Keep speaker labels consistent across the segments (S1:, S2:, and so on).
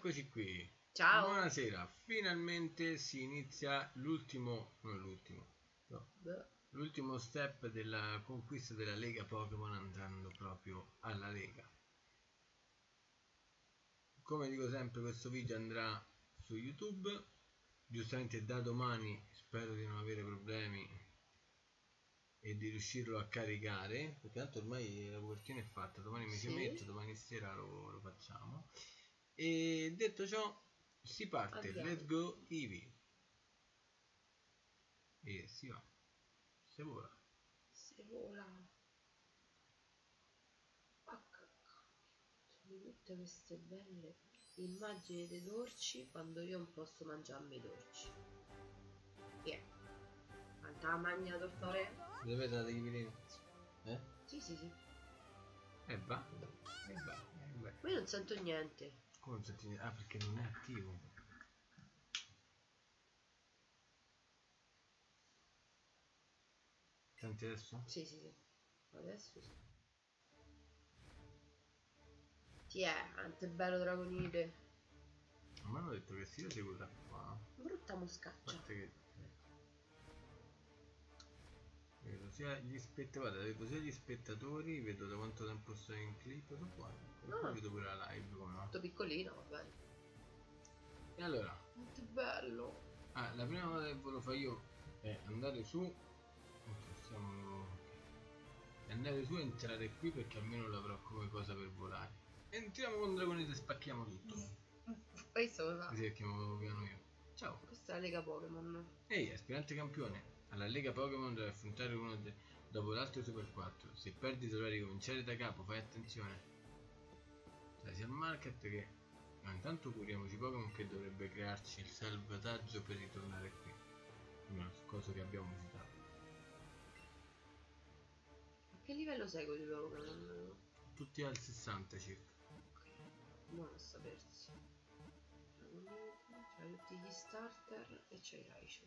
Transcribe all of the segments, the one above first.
S1: Eccoci qui.
S2: Ciao.
S1: Buonasera. Finalmente si inizia l'ultimo step della conquista della Lega Pokémon, andando proprio alla Lega. Come dico sempre, questo video andrà su YouTube. Giustamente da domani spero di non avere problemi e di riuscirlo a caricare, perché tanto ormai la copertina è fatta. Domani mi ci metto, domani sera lo facciamo. E detto ciò, si parte.
S2: Andiamo.
S1: Let's go Eevee. E si va. Se vola.
S2: Se vola. Sono tutte queste belle immagini dei dolci quando io non posso mangiarmi i dolci. Quanta magna dottore?
S1: Dovete la devi
S2: Sì.
S1: va.
S2: Ma io non sento niente.
S1: Come non senti? Ah, perché non è attivo. Senti adesso?
S2: Sì. Adesso sì. Ti è, quanto è bello Dragonite.
S1: A me hanno detto che si seguo da qua.
S2: Brutta moscaccia.
S1: Vedo sia gli spettatori, vedo sia gli spettatori, vedo da quanto tempo sto in clip, tutto qua. Poi vedo pure la live, come no?
S2: Tutto piccolino, va bene.
S1: E allora?
S2: Quanto è bello.
S1: La prima cosa che volevo fare io è andare su. Andare su e entrare qui, perché almeno l'avrò come cosa per volare. Entriamo con Dragonite e spacchiamo tutto.
S2: Questo cosa?
S1: Così chiamo piano io. Ciao.
S2: Questa è la Lega Pokémon.
S1: Ehi, aspirante campione. Alla Lega Pokémon devi affrontare uno dopo l'altro Super 4. Se perdi dovrai ricominciare da capo, fai attenzione. Dai, sia al market che... Ma intanto curiamoci Pokémon, che dovrebbe crearci il salvataggio per ritornare qui. Una cosa che abbiamo visitato.
S2: A che livello sei con i Pokémon?
S1: Tutti al 60 circa.
S2: Ok, buono a sapersi. C'hai tutti gli starter e c'hai Raichu.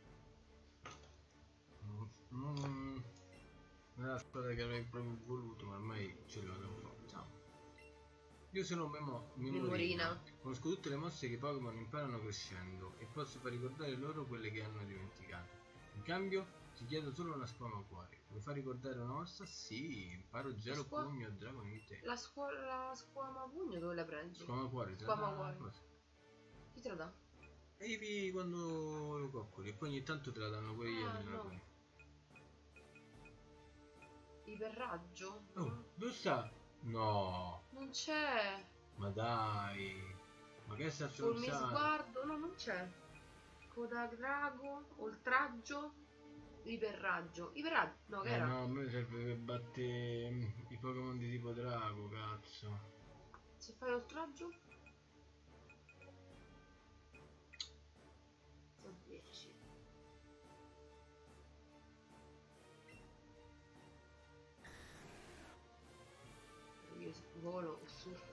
S1: Non è la squadra che avrei proprio voluto, ma ormai ce l'ho da un po'. Ciao. Io sono Memorina. Conosco tutte le mosse che i Pokémon imparano crescendo e posso far ricordare loro quelle che hanno dimenticato. In cambio ti chiedo solo una squama cuore. Vuoi far ricordare una mossa? Sì, imparo Gelo Pugno e Dragonite.
S2: La squama pugno dove la prendi?
S1: Squama cuore,
S2: squama cuore. Chi te la dà?
S1: Eevee quando lo coccoli, e poi ogni tanto te la danno pure gli allenatori.
S2: No. Iperraggio?
S1: Oh, dove sta? No.
S2: Non c'è.
S1: Ma dai. Ma che sta
S2: Fulmi
S1: stronzata?
S2: sguardo? No, non c'è. Coda drago, oltraggio, iperraggio. Iperraggio? No, che era?
S1: No, a me serve per battere i Pokémon di tipo drago, cazzo.
S2: Se fai oltraggio? Sono 10. Io volo o surfo.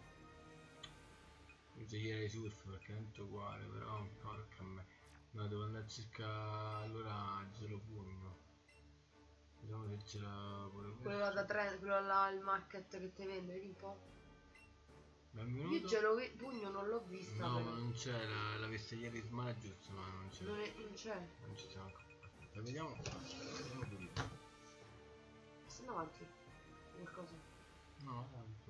S1: Io toglierei surf perché è tutto uguale, però porca a me. No, devo andare a cercare allora Gelo Pugno. Vediamo se ce l'ha pure questo.
S2: Quello là da 3, quello là il market che ti vende, vedi un po'.
S1: Benvenuto.
S2: Io Gelo Pugno non l'ho vista.
S1: No,
S2: però.
S1: ma non c'è, la vista ieri Smagius, ma non c'è.
S2: Non c'è.
S1: Non ci siamo ancora. Aspetta, vediamo pulito.
S2: Sta avanti. Qualcosa.
S1: No,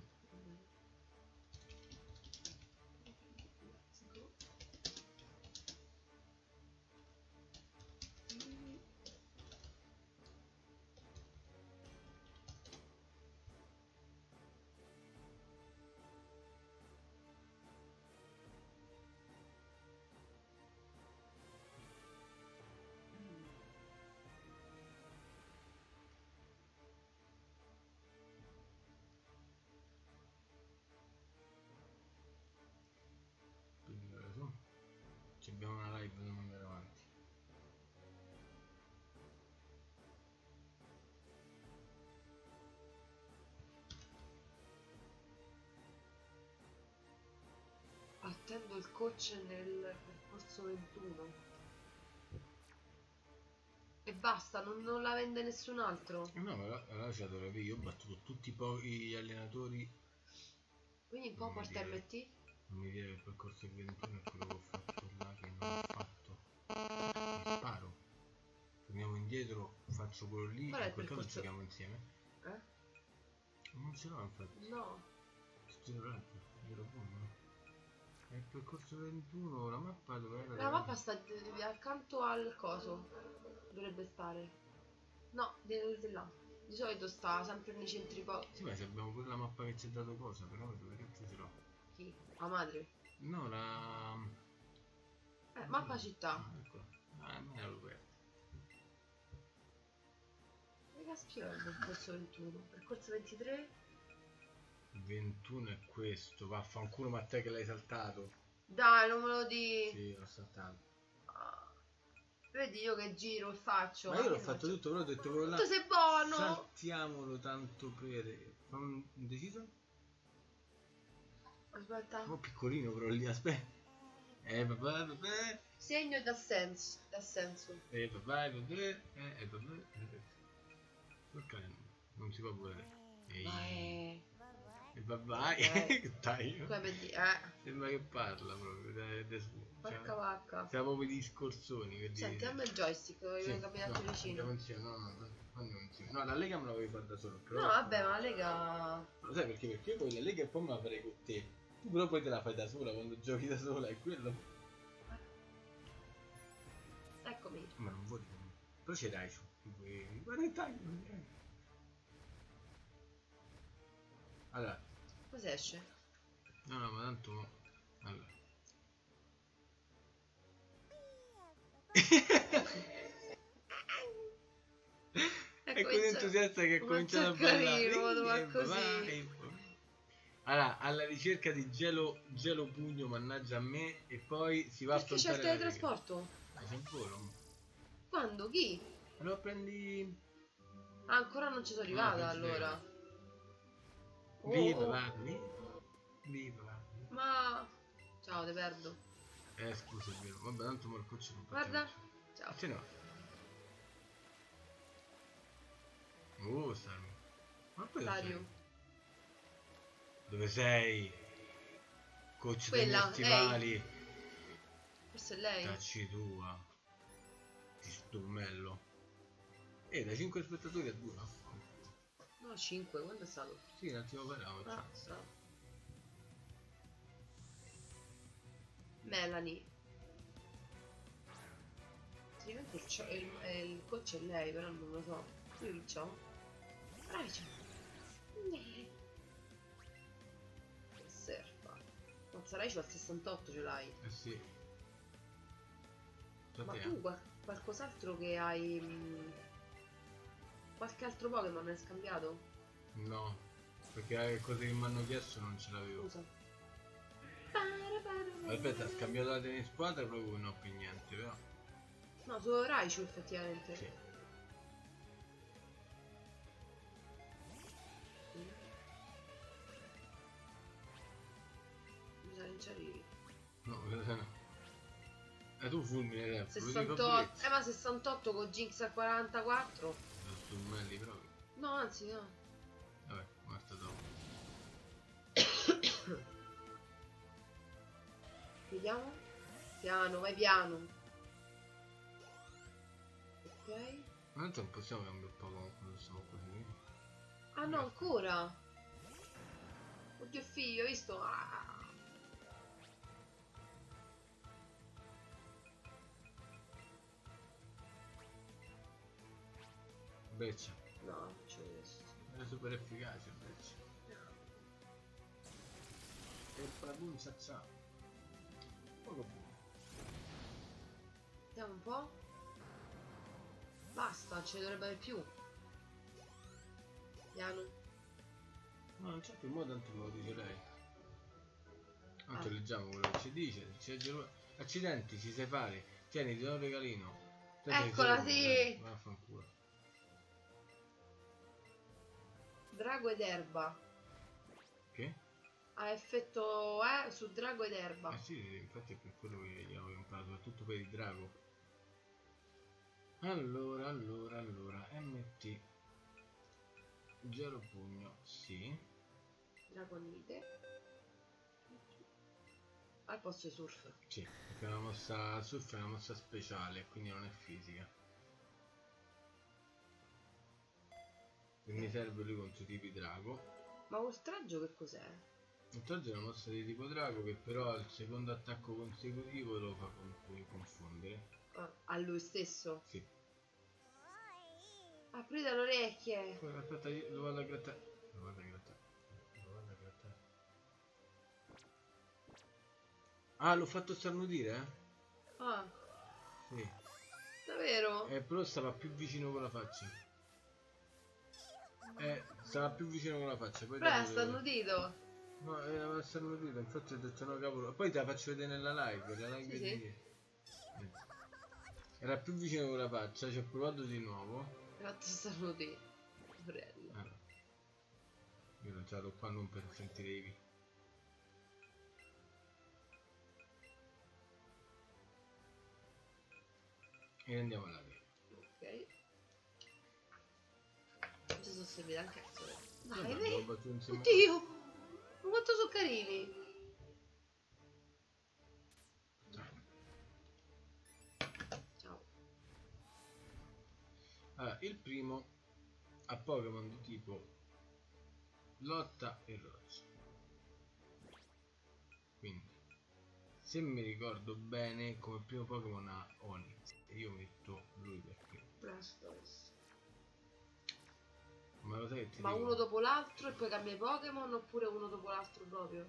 S1: quindi ora su. Ci abbiamo una live, dobbiamo andare avanti.
S2: Attendo il coach nel percorso 21. E basta, non la vende nessun altro.
S1: No, ma allora ce la dovrei. Io ho battuto tutti gli allenatori.
S2: Quindi un po' porta MT?
S1: Non mi dire che il percorso del 21 è quello che ho fatto là, che non ho fatto. Mi sparo. Torniamo indietro, faccio quello lì,
S2: Qual è
S1: in
S2: il
S1: quel caso
S2: percorso?
S1: giochiamo insieme. Non ce l'ho infatti.
S2: No.
S1: Giro raggio, giro punto. È il percorso 21, la mappa dove era?
S2: La mappa sta accanto al coso. Dovrebbe stare. No, di là. Di solito sta sempre nei centri
S1: Sì, ma se abbiamo pure la mappa che ci ha dato cosa, però dove cazzo ce l'ho?
S2: Chi? La madre.
S1: No, la...
S2: Mappa città.
S1: Ah, ecco. Ah, me l'ho aperta.
S2: Che caspio è il percorso 21? Percorso 23?
S1: 21 è questo, vaffanculo ma te che l'hai saltato.
S2: Dai, non me lo di.
S1: Sì, l'ho saltato.
S2: Ah, vedi io che giro e faccio.
S1: Ma io l'ho fatto tutto, però ho detto quello là.
S2: Tu sei buono!
S1: Saltiamolo tanto per... Fa un deciso?
S2: Aspetta.
S1: Un po' piccolino però lì, aspetta. Vabbè.
S2: Segno e dà senso.
S1: Vabbè. Perché non si può volere. E vabbè. Dai.
S2: Come di.
S1: Sembra che parla proprio.
S2: Porca vacca.
S1: Siamo proprio di scorzoni.
S2: Senti, dammi il joystick, voglio camminare vicino.
S1: Andiamo insieme. No, la Lega me la vuoi fare da solo. Però...
S2: No, vabbè, ma la Lega.
S1: Lo sai perché? Perché io poi la Lega e poi me la farei con te. Tu però poi te la fai da sola quando giochi da sola, è quello.
S2: Eccomi.
S1: Ma non vuoi. Però c'è dai su. Guarda il taglio. Allora.
S2: Cosa esce?
S1: No, ma tanto. Allora. Ecco l'entusiasta che ha cominciato a ballare.
S2: Così.
S1: Allora, alla ricerca di gelo pugno, mannaggia a me, e poi si va
S2: perché a affrontare. Perché c'è il teletrasporto?
S1: C'è un volo.
S2: Quando? Chi?
S1: Lo prendi.
S2: Ah, ancora non ci sono arrivata allora.
S1: Viva.
S2: Ma. Ciao, te perdo.
S1: Scusa, è vero. Vabbè, tanto mo il coach non
S2: guarda. Ciao.
S1: Ce n'ho. Stario. Ma poi
S2: Stario.
S1: Dove sei? Coach
S2: quella,
S1: degli stivali.
S2: Forse è lei.
S1: Cacci tua. Ti sturmello. Da 5 spettatori a 2.
S2: No, 5, quando è stato?
S1: Sì, un attimo parliamo.
S2: Melanie. Altrimenti il coach è lei, però non lo so. Io chi c'ho? Raici. Che serfa. Mazza Raici al 68 ce l'hai.
S1: Sì.
S2: Ma tu qualcos'altro che hai... Qualche altro Pokémon hai scambiato?
S1: No, perché le cose che mi hanno chiesto non ce l'avevo.
S2: Scusa.
S1: Aspetta, ha scambiato la tennis squadra proprio non ho più niente, però.
S2: No, solo Raichu effettivamente.
S1: Sì.
S2: Mi sa che non ci arrivi.
S1: No. Tu fulmine tempo.
S2: 68. Ma 68 con Jinx a 44.
S1: Sturmelli proprio.
S2: No, anzi no.
S1: Vabbè, guarda dopo.
S2: Vediamo. Piano, vai piano. Ok.
S1: Ma non possiamo cambiare un po' quando siamo così.
S2: Ah no, ancora. Oddio figlio, hai visto?
S1: Breccia.
S2: No, c'è questo.
S1: È super efficace Breccia. E Prabun ciao. Poco buono.
S2: Vediamo un po'. Basta, ce ne dovrebbe avere più. Piano.
S1: No, non c'è più modo, tanto me lo dice lei. Tanto leggiamo quello che ci dice. Accidenti, ci sai fare. Tieni, ti do un regalino.
S2: Eccola, sì.
S1: Vaffanculo.
S2: Drago ed erba.
S1: Che?
S2: Ha effetto su drago ed erba.
S1: Sì, infatti è per quello che gli avevo imparato, soprattutto per il drago. Allora, MT. Gelo pugno, sì.
S2: Dragonite. Al posto di surf.
S1: Sì, perché la mossa surf è una mossa speciale, quindi non è fisica. Quindi serve lui contro i tipi drago.
S2: Ma oltraggio che cos'è?
S1: Oltraggio è una mossa di tipo drago che però al secondo attacco consecutivo lo fa confondere.
S2: Ah, a lui stesso?
S1: Sì.
S2: Aprite le orecchie!
S1: Aspetta, lo vado a grattare. Lo vado a grattare. Lo vado a grattare. Ah, l'ho fatto starnutire, eh?
S2: Ah,
S1: Sì.
S2: davvero?
S1: Però stava più vicino con la faccia. Stava più vicino con la faccia. Poi
S2: Però
S1: dopo
S2: è starnutito.
S1: No, aveva starnutito, infatti ho detto no cavolo. Poi te la faccio vedere nella live, la live
S2: Sì,
S1: di...
S2: sì.
S1: Era più vicino con la faccia, ci ho provato di nuovo.
S2: Mi ha fatto starnutire. Porello.
S1: Io non ce la do qua non per sentire i vi. E andiamo alla via.
S2: Ok. Non ci sono serviti anche a sole. Dai,
S1: Vabbè,
S2: vedi?
S1: abbiamo fatto insieme.
S2: Oddio! Ma quanto sono carini! Ciao.
S1: Allora, il primo ha Pokémon di tipo lotta e roccia. Quindi, se mi ricordo bene, come primo Pokémon ha Onix. E io metto lui perché.
S2: Blastoise.
S1: Ma lo sai che ti
S2: Ma
S1: dico?
S2: uno dopo l'altro e poi cambia i Pokémon oppure uno dopo l'altro proprio?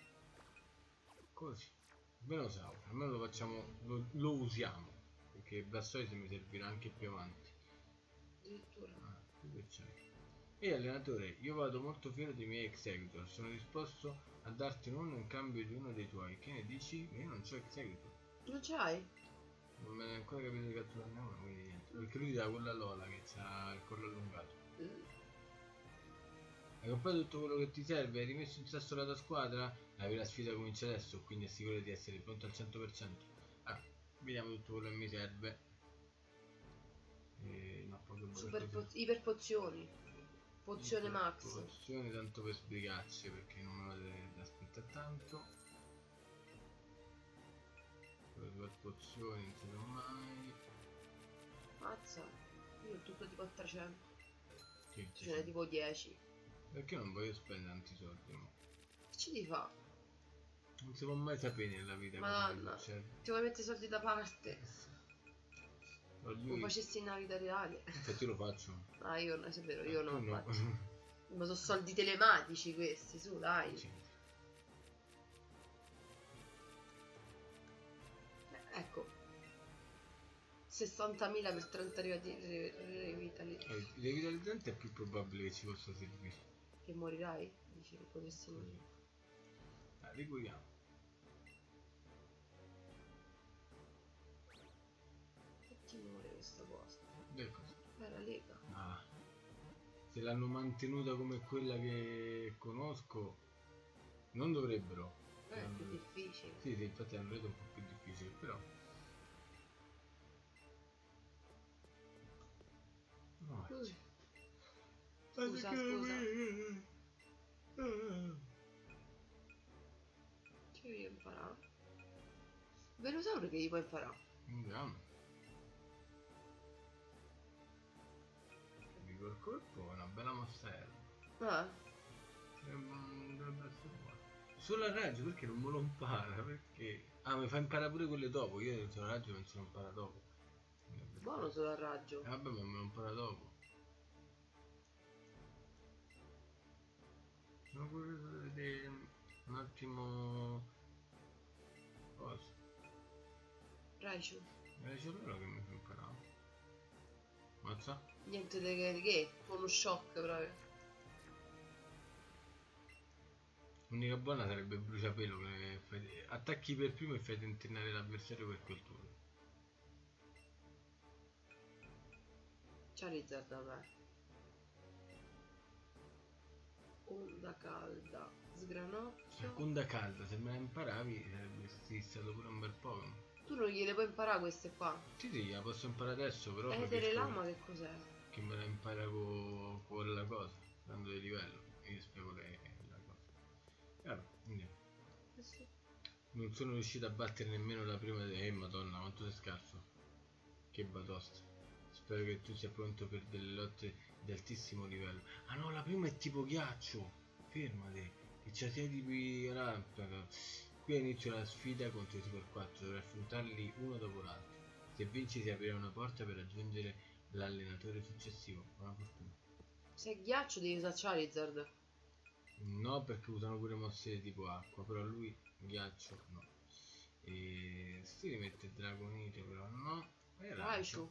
S1: Così. Velosauro, almeno lo facciamo, lo usiamo. Perché Blastoise mi servirà anche più avanti.
S2: Addirittura.
S1: Tu che c'hai? Ehi allenatore, io vado molto fiero dei miei Executor, sono disposto a darti uno in cambio di uno dei tuoi. Che ne dici? Ma io non c'ho Executor.
S2: Non ce l'hai?
S1: Non me ne è ancora capito di catturarne uno, quindi niente. Perché lui ti dà quella Lola che ha il collo allungato. Hai comprato tutto quello che ti serve? Hai rimesso in sesto la tua squadra? La sfida comincia adesso, quindi assicurati di essere pronto al 100%. Ah, vediamo tutto quello che mi serve. No,
S2: Iper pozioni. Pozione max.
S1: Pozioni tanto per sbrigarci perché non me lo deve aspettare tanto. Per pozioni non si sa mai.
S2: Mazza. Io ho tutto tipo a 300.
S1: Che
S2: Ce n'è tipo 10.
S1: Perché non voglio spendere tanti soldi? No?
S2: Che ci devi fa?
S1: Non si può mai sapere nella vita
S2: Madonna.
S1: cosa succede.
S2: Ti vuoi mettere i soldi da parte? Lo facessi in vita reale.
S1: Infatti lo faccio.
S2: Ah, io no, è vero, io no.
S1: No.
S2: Ma sono soldi telematici questi, su dai.
S1: Sì.
S2: Ecco. 60.000 per 30 revitali.
S1: Il revitalizzante è più probabile che ci possa servire.
S2: Che morirai? Dici che potresti morire.
S1: Ricuriamo.
S2: Che muore questa cosa?
S1: Del cosa?
S2: La Lega.
S1: Ah. Se l'hanno mantenuta come quella che conosco, non dovrebbero.
S2: È più difficile.
S1: Sì, infatti hanno reso un po' più difficile, però. No,
S2: scusa. Che devi imparare? Velosauro che gli puoi imparare?
S1: Andiamo. Dico il colpo è una bella mossa erba. Dovrebbe essere buono. Solo a raggio perché non me lo impara? Perché. Ah, mi fa imparare pure quelle dopo. Io solo a raggio non se lo impara dopo.
S2: Buono solo a raggio.
S1: Vabbè, ma me lo impara dopo. Non vorrei vedere un attimo. Cosa?
S2: Raichu.
S1: C'è loro che mi fa imparare. Mazza?
S2: Niente di che, uno shock proprio.
S1: L'unica buona sarebbe bruciapelo che attacchi per primo e fai tentennare l'avversario per quel turno.
S2: Charizard da me. Onda calda. Sgranocchio.
S1: Onda calda, se me la imparavi sarebbe stato pure un bel Pokémon.
S2: Tu non gliele puoi imparare queste qua.
S1: Sì, la posso imparare adesso, però
S2: Etere Lama che cos'è?
S1: che me la impara con la cosa, dando di livello. E io spiego la cosa. Allora, andiamo. Non sono riuscito a battere nemmeno la prima. Madonna, quanto sei scarso. Che batosta. Spero che tu sia pronto per delle lotte di altissimo livello. Ah no, la prima è tipo ghiaccio. Fermate, che c'è sei tipi rampaka. Qui inizio la sfida contro i Super 4. Dovrai affrontarli uno dopo l'altro. Se vinci si aprirà una porta per raggiungere l'allenatore successivo. Buona fortuna.
S2: Se è ghiaccio devi usare Charizard.
S1: No, perché usano pure mosse tipo acqua, però lui ghiaccio no. E si rimette Dragonite però no. E
S2: Raichu.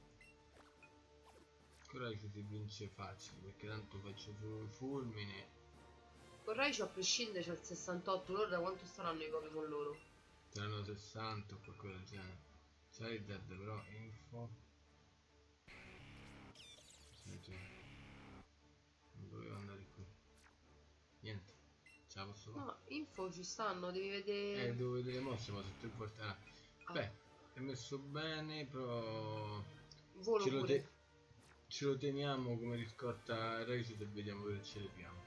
S1: Raichu si vince facile perché tanto faccio solo il fulmine.
S2: Con Raichu a prescindere c'è il 68, loro da quanto staranno i Pokémon loro?
S1: Saranno 60 o qualcosa del genere. Charizard però info. Non dovevo andare qui. Niente. Ce la posso fare?
S2: No, info ci stanno, devi vedere.
S1: Devo vedere le mosse ma sotto il portale. Beh, è messo bene, però
S2: Volo pure.
S1: ce lo teniamo come riscotta Raichu e vediamo dove ce le piamo.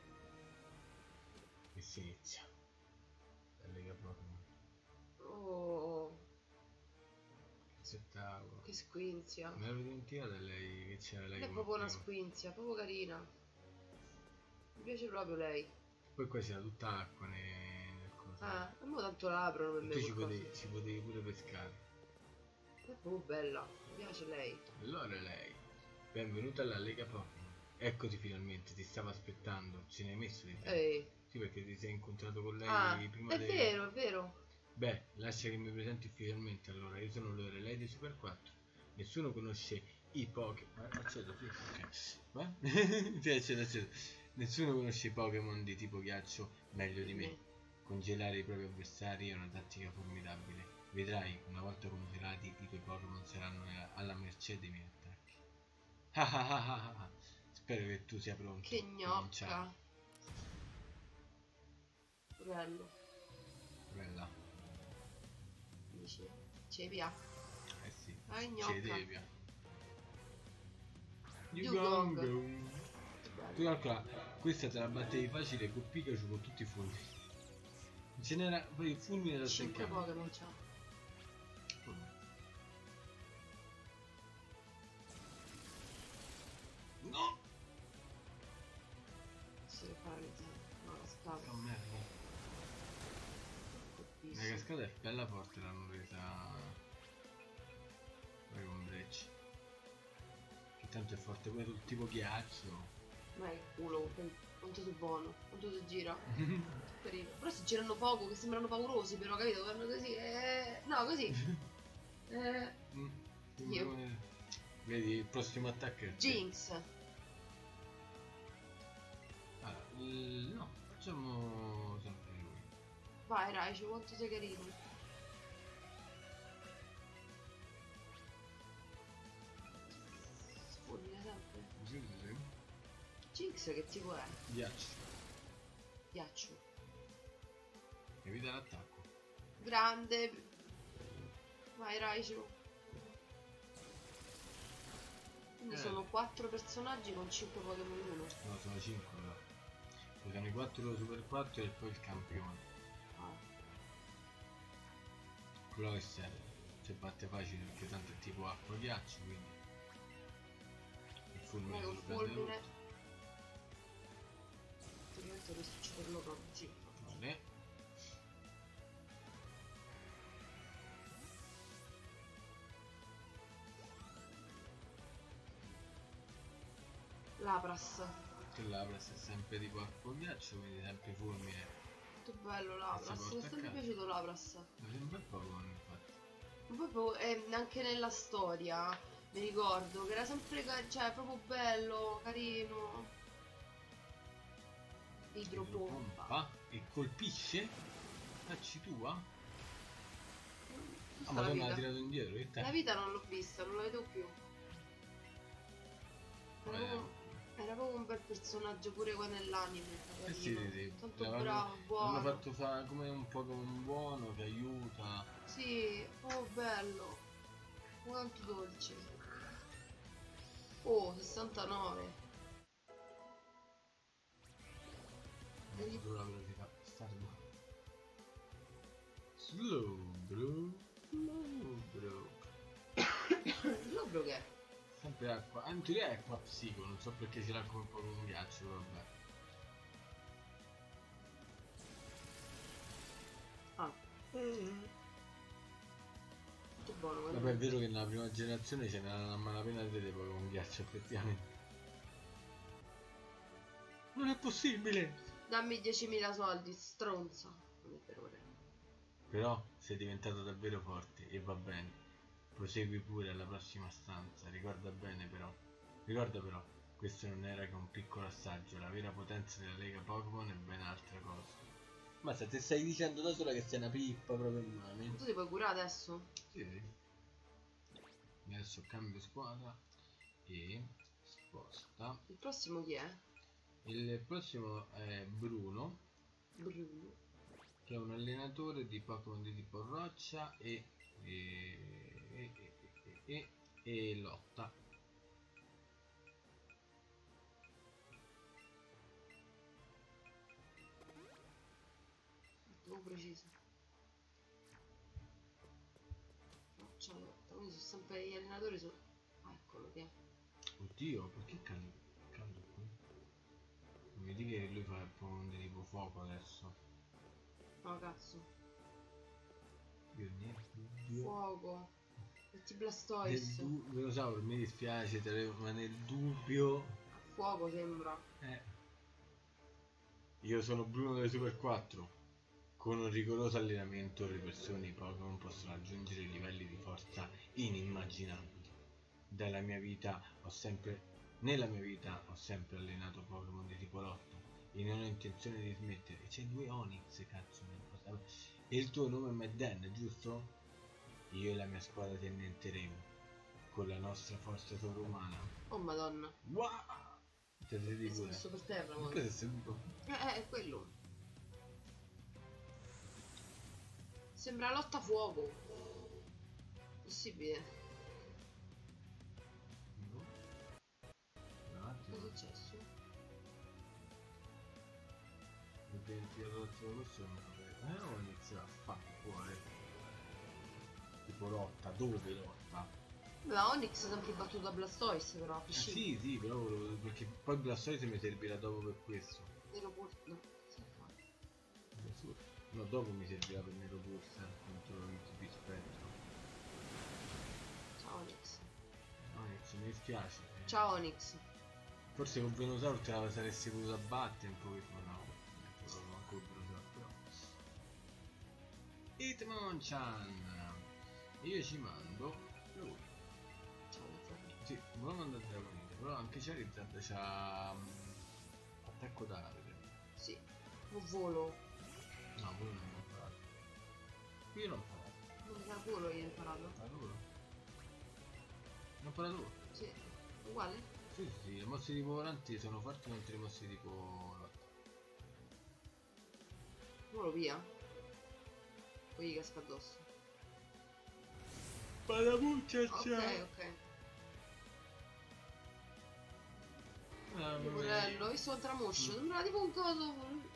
S1: E si inizia. La Lega Pokémon.
S2: Oh.
S1: Che spettacolo.
S2: Che squinzia.
S1: Me l'ero dimenticata lei che c'era lei.
S2: È proprio una squinzia, proprio carina. Mi piace proprio lei.
S1: Poi qua c'era tutta acqua nel coso.
S2: A me tanto la aprono per me.
S1: Tu ci potevi pure pescare.
S2: È proprio bella, mi piace lei.
S1: Allora lei. Benvenuta alla Lega Pokémon. Eccoti finalmente, ti stavo aspettando. Ce ne hai messo di tempo. Sì, perché ti sei incontrato con lei prima
S2: è vero, è vero.
S1: Beh, lascia che mi presenti ufficialmente allora. Io sono l'Orelei dei Super 4. Nessuno conosce i Pokémon. Accedo, sì, ok. Sì, accedo. Nessuno conosce i Pokémon di tipo ghiaccio meglio di me. Congelare i propri avversari è una tattica formidabile. Vedrai, una volta congelati, i tuoi Pokémon saranno alla mercé dei miei attacchi. Spero che tu sia pronto.
S2: Che gnocca. Bello.
S1: Bella.
S2: Dici, cepia.
S1: Eh sì.
S2: Gnocca.
S1: Yugong. Tu calcola, questa te la battevi facile con Pikachu con tutti i fulmini. Ce n'era poi il fulmine da
S2: 5
S1: staccare.
S2: Pokémon c'ha.
S1: No!
S2: Si deve paralizzare. No, la scatola.
S1: Oh merda. La cascata è bella forte, l'hanno presa. Vai con Breccia. Che tanto è forte pure sul tipo ghiaccio.
S2: Ma il culo, quanto sei buono, quanto si gira. Però si girano poco, che sembrano paurosi, però capito? Vanno così, no, così. Io.
S1: Vedi, il prossimo attacco è
S2: Jinx.
S1: Allora, no, facciamo sempre lui.
S2: Vai Raichu, quanto sei carino. Sfulmina sempre.
S1: Sì.
S2: Jinx che tipo è?
S1: Ghiaccio. Evita l'attacco.
S2: Grande. Vai Raichu. Quindi sono 4 personaggi con 5 Pokémon in uno.
S1: No, sono 5 però. Sono i 4 Super 4 e poi il campione. Cloyster se batte facile perché tanto è tipo acqua ghiaccio, quindi il fulmine sul
S2: fulmine. Ovviamente deve succedere loro oggi.
S1: Vale.
S2: Lapras.
S1: Che Lapras è sempre tipo acqua ghiaccio, quindi sempre fulmine.
S2: Molto bello Lapras, mi è sempre piaciuto Lapras.
S1: Ma c'è un bel Pokémon infatti.
S2: Proprio anche nella storia mi ricordo che era sempre cioè proprio bello, carino. Idropompa.
S1: E colpisce? Facci tua?
S2: Ah,
S1: ma l'ha tirato indietro, che te?
S2: La vita non l'ho vista, non la vedo più. Era proprio un bel personaggio pure qua nell'anime.
S1: Sì.
S2: Tanto bravo, buono.
S1: L'hanno fatto fare come un Pokémon buono che aiuta.
S2: Sì, oh bello. Quanto dolce. Oh, 69.
S1: Sulla velocità, sta Slowbro.
S2: Slowbro che è?
S1: Sempre acqua. In teoria è acqua psico, non so perché ce l'ha come un po' con un ghiaccio, vabbè.
S2: Ah. Che buono.
S1: Vabbè, è vero che nella prima generazione ce n'era una malapena di vedere poi con ghiaccio, effettivamente. Non è possibile!
S2: Dammi 10.000 soldi, stronza. Non è vero.
S1: Però sei diventato davvero forte e va bene. Prosegui pure alla prossima stanza. Ricorda però, questo non era che un piccolo assaggio. La vera potenza della Lega Pokémon è ben altra cosa. Ma se ti stai dicendo da sola che sei una pippa proprio in mano.
S2: Tu ti puoi curare adesso?
S1: Sì. Adesso cambio squadra e sposta.
S2: Il prossimo chi è?
S1: Il prossimo è Bruno,
S2: Bruno.
S1: che è un allenatore di Pokémon di tipo roccia e lotta.
S2: Troppo preciso. Roccia lotta. Quindi sono sempre gli allenatori sono. Ah, eccolo che è.
S1: Oddio, perché caldo qui? Non mi dica che lui fa il Pokémon di tipo fuoco adesso.
S2: No, cazzo.
S1: Io niente.
S2: Fuoco. Metti Blastoise.
S1: Ve lo so, mi dispiace, ma nel dubbio.
S2: A fuoco sembra.
S1: Io sono Bruno delle Super 4. Con un rigoroso allenamento le persone Pokémon possono raggiungere livelli di forza inimmaginabili. Nella mia vita ho sempre allenato Pokémon di tipo lotta e non ho intenzione di smettere. C'è 2 Onix, cazzo. E il tuo nome è Madden, giusto? Io e la mia squadra ti annienteremo con la nostra forza sovrumana.
S2: Oh madonna.
S1: Wow! Ti sei
S2: È messo per terra, ma.
S1: Perché sei seduto?
S2: È quello. Sembra lotta a fuoco. Possibile.
S1: Un attimo.
S2: Cosa è successo?
S1: Questo non sapevo. Ho iniziato a fare fuori. Tipo lotta, dove lotta?
S2: La Onyx è sempre battuto da Blastoise però a prescindere.
S1: Sì, però perché poi Blastoise mi servirà dopo per questo.
S2: Aeroporto. No, che fa?
S1: No, dopo mi servirà per Nero Pulse contro il TP Spettro.
S2: Ciao Onyx.
S1: Onyx, mi dispiace.
S2: Ciao Onyx.
S1: Forse con Venusaur te la saresti potuta battere un pochettino, no. Non manco il Venusaur però. Hitmonchan! Io ci mando lui.
S2: Ciao Onyx.
S1: Sì, non mando Dragonite, però anche Charizard c'ha attacco d'aria.
S2: Sì. Un volo.
S1: No, quello non l'ho imparato. Qui l'ho imparato.
S2: Non era volo io ho imparato.
S1: L'ho imparato lui.
S2: Sì. Uguale?
S1: Sì, le mosse tipo volanti sono forti contro le mosse tipo lotta.
S2: Volo via. Poi gli casca addosso.
S1: Palamuccia
S2: Ok. Morello, ho visto un tramoscio, sembrava tipo un coso.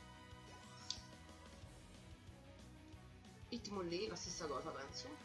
S2: Hitmonlee, la stessa cosa penso.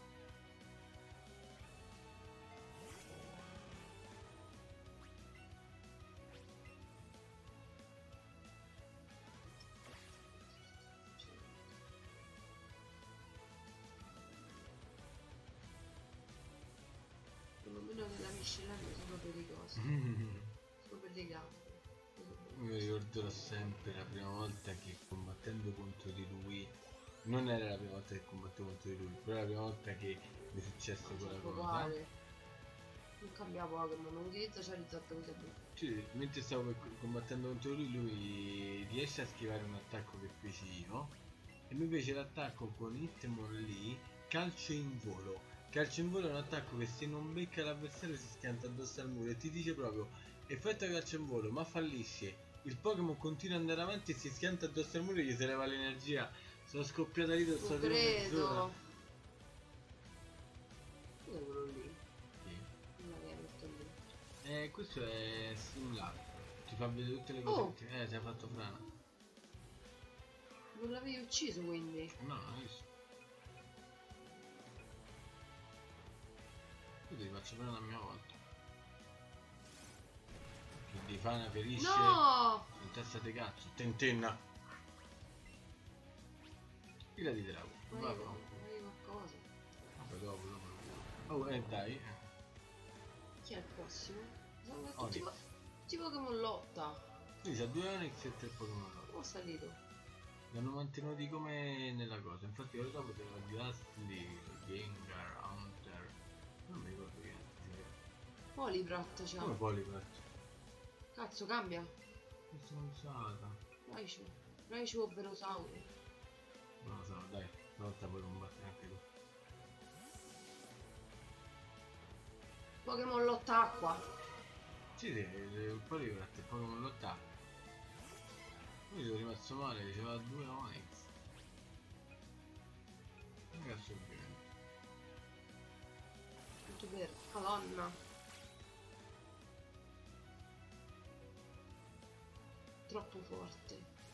S2: Perlomeno nella miscellanea sono pericolosi. Sono per le gambe.
S1: Mi ricorderò sempre la prima volta che combattendo contro di lui, non era la prima volta che combattevo contro di lui, però la prima volta che mi successe quella cosa.
S2: Uguale. Non cambia Pokémon, non utilizza Charizard così.
S1: Cioè, mentre stavo combattendo contro lui riesce a schivare un attacco che feci io e mi fece l'attacco con Hitmonlee calcio in volo. Calcio in volo è un attacco che se non becca l'avversario si schianta addosso al muro e ti dice proprio effetto calcio in volo ma fallisce. Il Pokémon continua ad andare avanti e si schianta addosso al muro e gli si leva l'energia. Sono scoppiata lì da
S2: Non credo. Cos'è quello lì?
S1: Sì.
S2: Non l'avevo detto lì.
S1: Questo è simulato. Ti fa vedere tutte le cose che ti ha fatto frana.
S2: Non l'avevi ucciso quindi?
S1: No, non hai visto. ti faccio bene la mia volta. Che di fana ferisce.
S2: No!
S1: In testa di cazzo, tentenna. Tira di drago. Va no.
S2: Qualcosa.
S1: Vabbè, dopo. Oh, dai.
S2: Chi è il prossimo?
S1: Onyx.
S2: Tutti Pokémon lotta.
S1: Sì, c'ha 2 Onyx e 3 Pokémon lotta.
S2: Come ho salito?
S1: Li hanno mantenuti come nella cosa. Infatti ora dopo c'era Gastly, Gengar, Hunter. Non mi ricordo che è.
S2: Poliprat c'ha.
S1: Come Poliwrath?
S2: Cazzo, cambia.
S1: Che stronzata.
S2: Raichu o Velosauro.
S1: Non lo so, dai, stavolta puoi combattere anche tu.
S2: Pokémon lotta acqua.
S1: Sì, il Poliwrath è Pokémon lotta. Io sono rimasto male, diceva 2 Onyx. Che cazzo ovviamente.
S2: Tutto vero. Madonna. Troppo forte.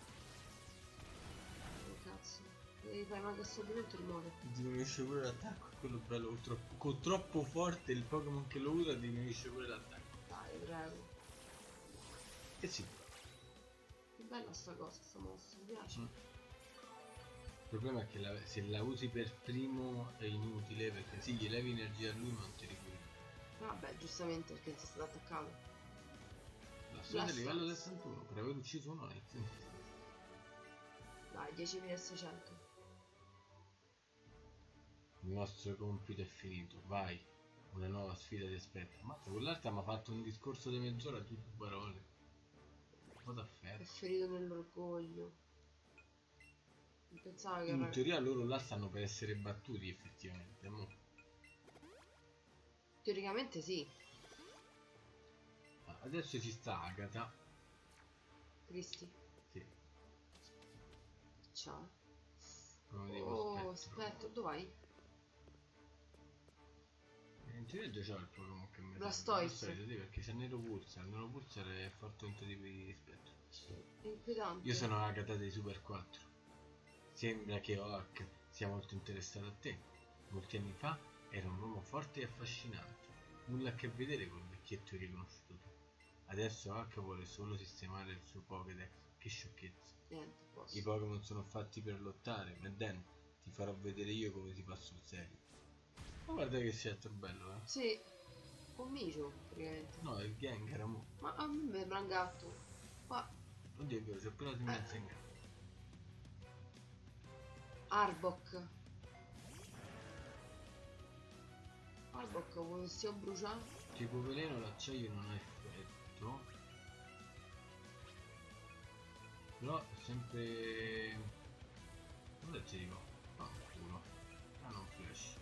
S2: Oh cazzo. Devi fare un assorbimento e muore.
S1: Diminuisce pure l'attacco, è quello bello. Con troppo forte il Pokémon che lo usa diminuisce pure l'attacco.
S2: Dai, prego.
S1: E sì.
S2: Che bella sta cosa, sta mossa, mi piace.
S1: Il problema è che se la usi per primo è inutile perché sì, gli levi energia a lui ma non ti recuperi.
S2: Vabbè, giustamente perché si è stato attaccato.
S1: La storia del livello 61 per aver ucciso un Onyx.
S2: Dai, 10.600.
S1: Il nostro compito è finito, vai. Una nuova sfida ti aspetta. Ma quell'altra mi ha fatto un discorso di mezz'ora a tutte parole. Cosa
S2: È
S1: afferra?
S2: ferito nell'orgoglio. Non pensavo che
S1: In teoria loro là stanno per essere battuti effettivamente, mo.
S2: Teoricamente sì.
S1: Adesso ci sta Agatha.
S2: Cristi.
S1: Sì.
S2: Ciao.
S1: Oh,
S2: aspetta, dove vai?
S1: In teoria già c'ho il Pokémon che mi
S2: Blastoise.
S1: sì, perché c'è Nero Pulsar. Nero Pulsar è forte un tipo di rispetto.
S2: È inquietante.
S1: Io sono Agatha dei Super 4. Sembra che Oak sia molto interessato a te. Molti anni fa era un uomo forte e affascinante. Nulla a che vedere col vecchietto riconosciuto tu. Adesso Oak vuole solo sistemare il suo Pokédex. Che sciocchezza.
S2: Niente, posso.
S1: I Pokémon sono fatti per lottare, ma Dan, ti farò vedere io come si fa sul serio. Ma guarda che scelto bello, eh?
S2: Sì, con Micio, praticamente.
S1: No, è il Gengar, mo.
S2: Ma a me sembra un gatto. Qua.
S1: Oddio, è vero, c'ho appena di mezzo in gara.
S2: Arbok. Arbok, come stiamo bruciando?
S1: Tipo veleno l'acciaio non ha effetto. Però è sempre... Cosa ti dico? Ah, culo. Ah, non flash.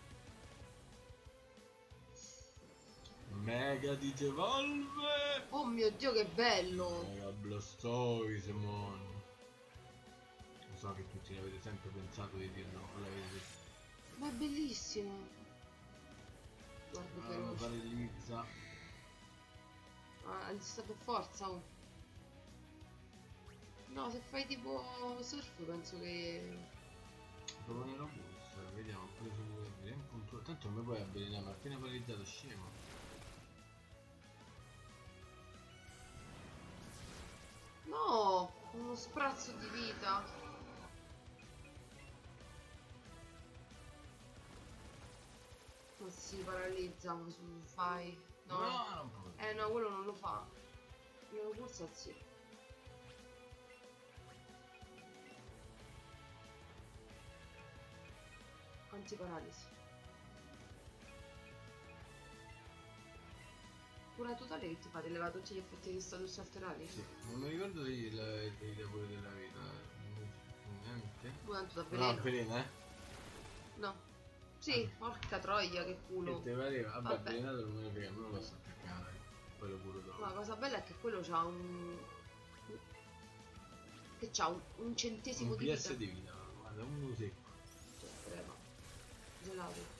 S1: Mega Digievolve!
S2: Oh mio Dio, che bello!
S1: Mega Blastoise, mon. Lo so che tutti l'avete sempre pensato di dirlo, non l'avete detto.
S2: Ma è bellissimo! Guarda feroce.
S1: Paralizza.
S2: Ah, sta per forza, oh. No, se fai tipo surf penso che...
S1: Proprio nero boost, vediamo, ho preso un punto. Tanto non mi puoi avvelenare, ma appena paralizzato scemo.
S2: No! Uno sprazzo di vita! Ma si paralizza, ma su fai... No,
S1: non può.
S2: no, quello non lo fa. Non lo forza sì. Antiparalisi. Cura totale che ti fa? Ti leva tutti gli effetti di status alterati?
S1: Sì, non mi ricordo se il lavoro della vita. Niente.
S2: Tanto da
S1: No,
S2: veleno.
S1: veleno, eh?
S2: No. Sì, porca troia, che culo.
S1: Che te pareva? Vabbè,
S2: Vabbè.
S1: avvelenato non me lo frega, non lo posso attaccare. Poi lo curo dopo.
S2: Ma la cosa bella è che quello c'ha un... Che c'ha un centesimo
S1: Un
S2: di
S1: PS
S2: vita.
S1: di vita, guarda, uno secco.
S2: Cioè, prego. Gelato.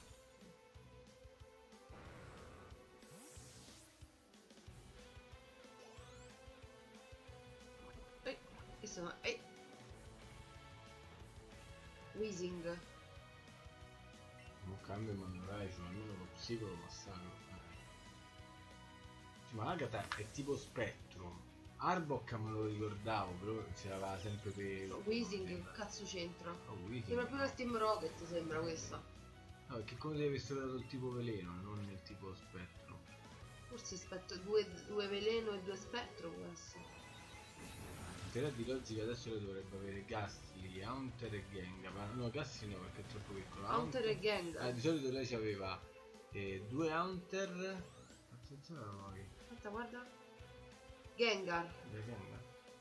S2: Insomma, Weezing.
S1: Ok, cambio Mandorai, cioè almeno lo psico lo massacro. Ma Agatha è tipo Spettro. Arbok me lo ricordavo, però c'era sempre per...
S2: Weezing che cazzo c'entra?
S1: Weezing,
S2: Sembra più la Steam Rocket, sembra questa.
S1: No, perché come deve essere dato il tipo veleno, non il tipo spettro.
S2: Forse spettro, due veleno e 2 spettro può essere.
S1: In teoria di logica adesso le dovrebbe avere Gastly, Haunter e Gengar. Ma no, Gastly no perché è troppo piccolo.
S2: Haunter e Gengar.
S1: Di solito lei aveva 2 Haunter. Attenzione alla noi.
S2: Aspetta, guarda. Gengar.
S1: Gengar.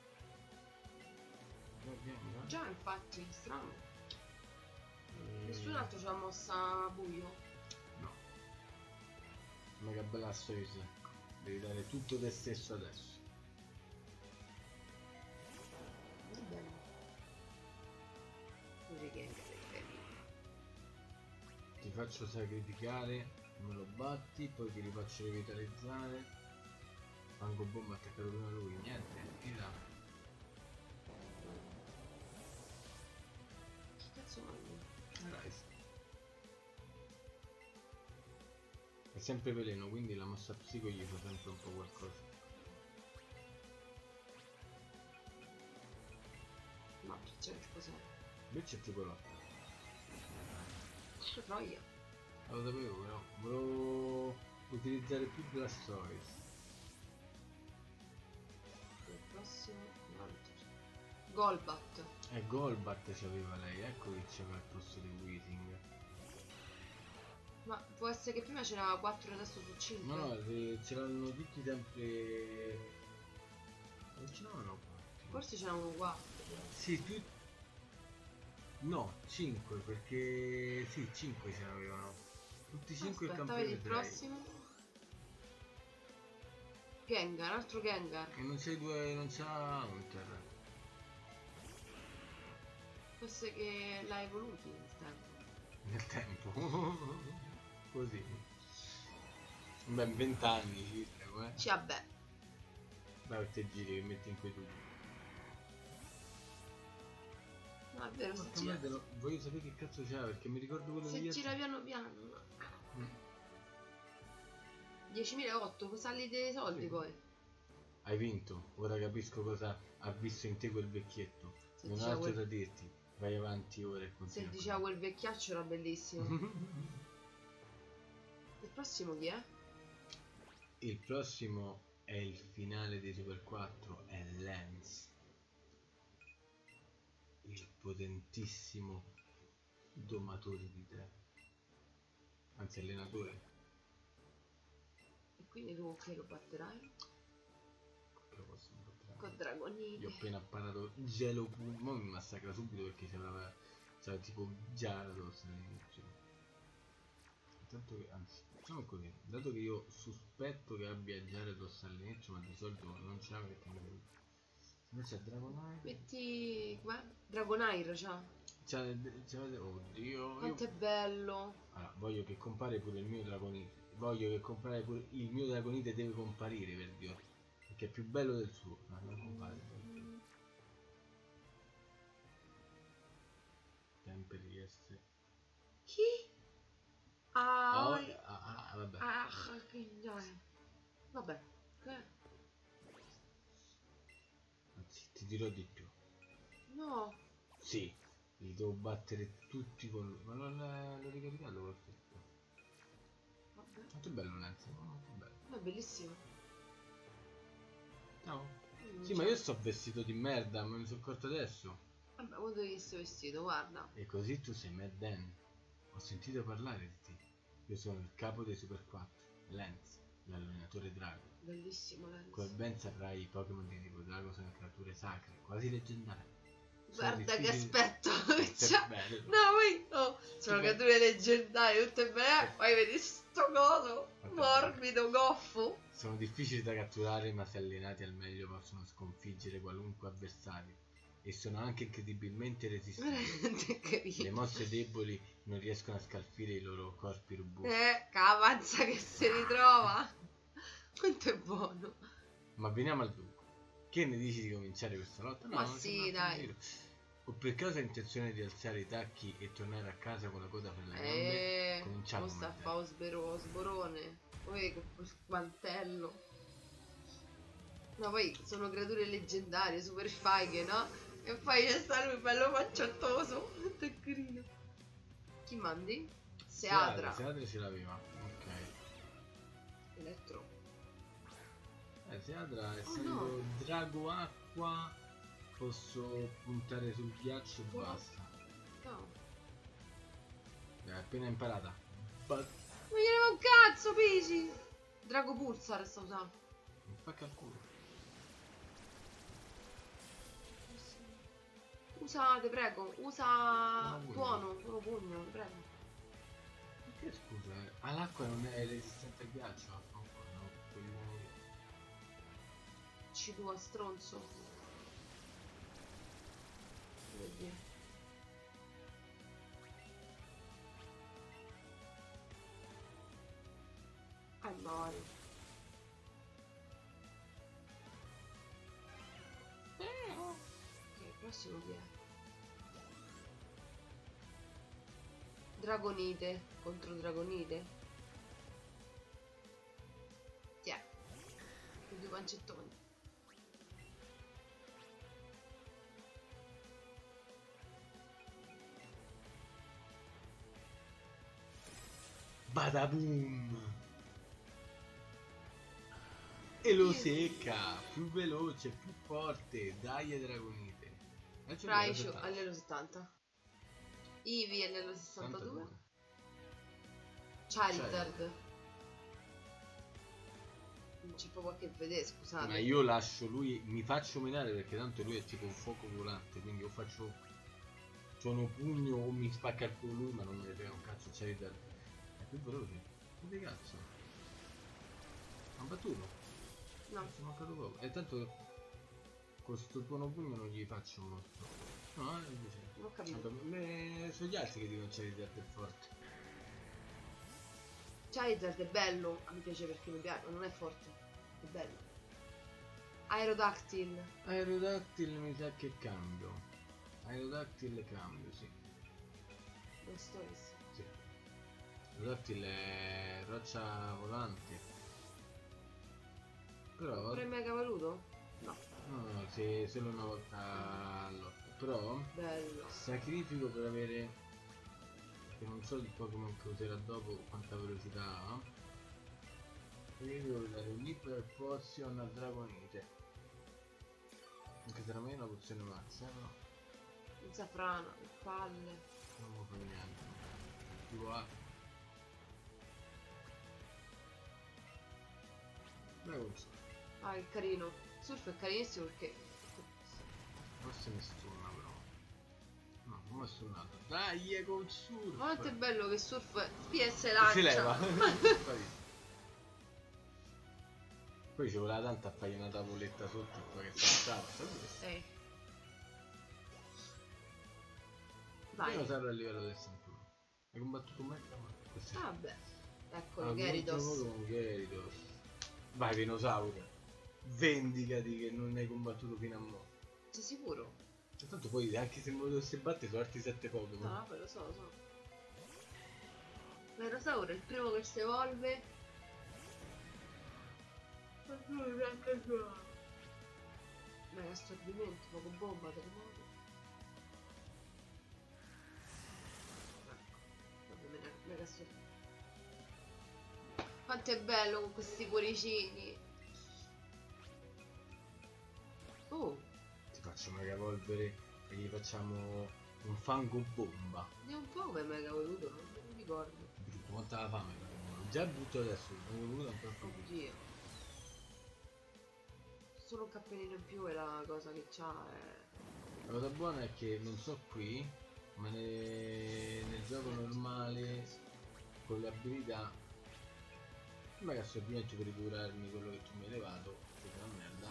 S2: Già infatti, strano. Nessun altro c'ha mossa buio.
S1: No. Mega Blastoise. Devi dare tutto te stesso adesso.
S2: Va bene. Così Gengar è carino.
S1: Ti faccio sacrificare, me lo batti, poi ti rifaccio rivitalizzare. Fango bomba attaccato prima lui, niente, tira.
S2: Che cazzo mangi?
S1: È sempre veleno, quindi la mossa psico gli fa sempre un po' qualcosa.
S2: No, c'è che cos'è?
S1: Invece è tipo lotta.
S2: Che troia.
S1: Lo sapevo però, volevo utilizzare più Blastoise.
S2: Il prossimo Golbat.
S1: Golbat c'aveva lei, ecco che c'aveva il posto di Weezing.
S2: Ma può essere che prima c'era 4 adesso su 5?
S1: No, c'erano tutti sempre... Non c'erano 4.
S2: Forse c'erano 4.
S1: Sì, tu... No, 5 perché... Sì, 5 ce n'avevano. Tutti 5 il campione.
S2: Vedi il prossimo? Gengar, altro Gengar.
S1: E non c'è due... non c'è Hunter.
S2: Forse che l'ha evoluto nel tempo.
S1: Nel tempo. Così. Beh, 20 anni circa,
S2: Sì, vabbè.
S1: Dai, te giri che metti in quei tubi.
S2: No, è vero, si gira.
S1: Voglio sapere che cazzo c'era perché mi ricordo quello
S2: che
S1: che
S2: gira piano piano. 10.008, salli dei soldi poi.
S1: Hai vinto, ora capisco cosa ha visto in te quel vecchietto.
S2: Se
S1: non ho altro da dirti, vai avanti ora e continua.
S2: Se diceva quel vecchiaccio era bellissimo. Il prossimo chi è?
S1: Il prossimo è il finale di Super 4, è Lance. Il potentissimo domatore di te. Anzi allenatore.
S2: E quindi tu che lo batterai?
S1: Che lo posso battere?
S2: Con Dragonite.
S1: Io ho appena apparato Gelo Puma, ma mi massacra subito perché c'aveva tipo Gyarados all'inizio. Intanto che, anzi, facciamo così, dato che io sospetto che abbia Gyarados all'inizio, ma di solito non ce l'ha perché mi... Invece è Dragonite.
S2: Metti... Guarda, Dragonite c'ha.
S1: Oddio.
S2: Quanto è bello.
S1: Allora, voglio che compare pure il mio Dragonite. Voglio che compare pure il mio Dragonite, deve comparire per Dio. Perché è più bello del suo. Ma non compare. Sempre di essere.
S2: Chi?
S1: Vabbè.
S2: Vabbè. Che?
S1: Anzi, ti dirò di più.
S2: No.
S1: Sì, li devo battere tutti con lui. Ma non l'ho ricaricato forse.
S2: Vabbè.
S1: Quanto è bello Lance, molto bello.
S2: Ma è bellissimo.
S1: No? Sì, ma io sto vestito di merda, me ne sono accorto adesso.
S2: Vabbè, quando hai visto vestito, guarda.
S1: E così tu sei Mad Dan. Ho sentito parlare di te. Io sono il capo dei Super 4, Lance, l'allenatore drago.
S2: Bellissimo Lance.
S1: Come ben saprai, i Pokémon di tipo drago sono creature sacre, quasi leggendarie.
S2: Guarda che aspetto.
S1: Bello.
S2: No, poi sono creature leggendarie, tutte belle. Poi vedi sto coso morbido, goffo.
S1: Sono difficili da catturare, ma se allenati al meglio possono sconfiggere qualunque avversario. E sono anche incredibilmente resistenti. Le mosse deboli non riescono a scalfire i loro corpi robusti.
S2: Cavanza che si ritrova. Quanto è buono.
S1: Ma veniamo al dunque. Che ne dici di cominciare questa lotta? No,
S2: ma sì, dai.
S1: O per caso hai intenzione di alzare i tacchi e tornare a casa con la coda per le gambe? Cominciamo.
S2: Sta a fare sborone. Poi con quel mantello. No, poi sono creature leggendarie, super faghe, no? E poi c'è sta lui bello facciottoso. Quanto è carino. Chi mandi? Seadra.
S1: Seadra ce l'aveva. Ok.
S2: Elettro.
S1: Seadra, essendo drago acqua, posso puntare sul ghiaccio e basta.
S2: No.
S1: L'hai appena imparata.
S2: Ma gliene un cazzo, Pisi! Drago Pulsar sta usando.
S1: Mi spacca il culo.
S2: Usate, prego, usa tuono pugno, prego.
S1: Perché scusa? All'acqua non è resistente al ghiaccio? No,
S2: C2 stronzo. Vedi. Mario. Ok, il prossimo chi è? Dragonite contro Dragonite. Chi è? I due pancettoni.
S1: Badaboom! E lo secca, più veloce, più forte, dai e Dragonite.
S2: Raichu all'Elo 70. Eevee all'Elo 62. Charizard. Non c'è proprio a che vedere, scusate.
S1: Ma io lascio lui, mi faccio menare perché tanto lui è tipo un fuoco volante, quindi io faccio suono pugno o mi spacca il culo lui, ma non me ne frega un cazzo. Charizard è più veloce. Che cazzo? Ha battuto?
S2: No.
S1: Sono mancato poco. E tanto con sto tuono pugno non gli faccio molto. No, invece.
S2: Non ho capito.
S1: Sono gli altri che dicono Charizard è forte.
S2: Charizard è bello, mi piace perché mi piace, ma non è forte. È bello. Aerodactyl.
S1: Aerodactyl mi sa che cambio. Aerodactyl cambio, sì.
S2: Blastoise.
S1: Sì. Aerodactyl è roccia volante. Però...
S2: Pure mega valuto? No.
S1: No, sì, solo una volta all'otto. Però...
S2: Bello.
S1: Sacrifico per avere... Che non so il Pokémon che userà dopo quanta velocità ha. E devo dare un Hyper Potion a Dragonite. Anche se ormai è una pozione mazza, no?
S2: Un safrano, palle.
S1: Non mi fa niente. Tipo A. Dragon Surf.
S2: Ah, è carino. Surf è carinissimo perché...
S1: Forse mi stunna però. No, non mi ha stunnato. Dai, è con Surf!
S2: Quanto è bello che Surf PS lancia.
S1: Si leva. Poi ci voleva tanto a fargli una tavoletta sotto e poi che saltava.
S2: Vai.
S1: Io sarò a livello del 61. Hai combattuto mai?
S2: Ah beh. Eccolo, Gyarados.
S1: Gyarados. Vai, dinosauro. Vendicati che non hai combattuto fino a mo'.
S2: Sei sicuro?
S1: Tanto poi anche se non lo dovessi battere sono altri 7 Pokémon.
S2: No, vabbè, lo so. L'Aerosauro è il primo che si evolve. Mega assorbimento, poco bomba, terremoto. Vabbè, mega assorbimento. Quanto è bello con questi cuoricini. Oh.
S1: Ti faccio mega evolvere e gli facciamo un fango bomba.
S2: È un po' come mega voluto, non mi ricordo.
S1: Brutto, quanta la fame. Già brutto adesso, non ho voluto ancora più.
S2: Oddio. Solo un cappellino in più è la cosa che c'ha.
S1: La cosa buona è che non so qui, ma nel gioco normale con le abilità il mega assorbimento per ricurarmi quello che tu mi hai levato, che è una merda,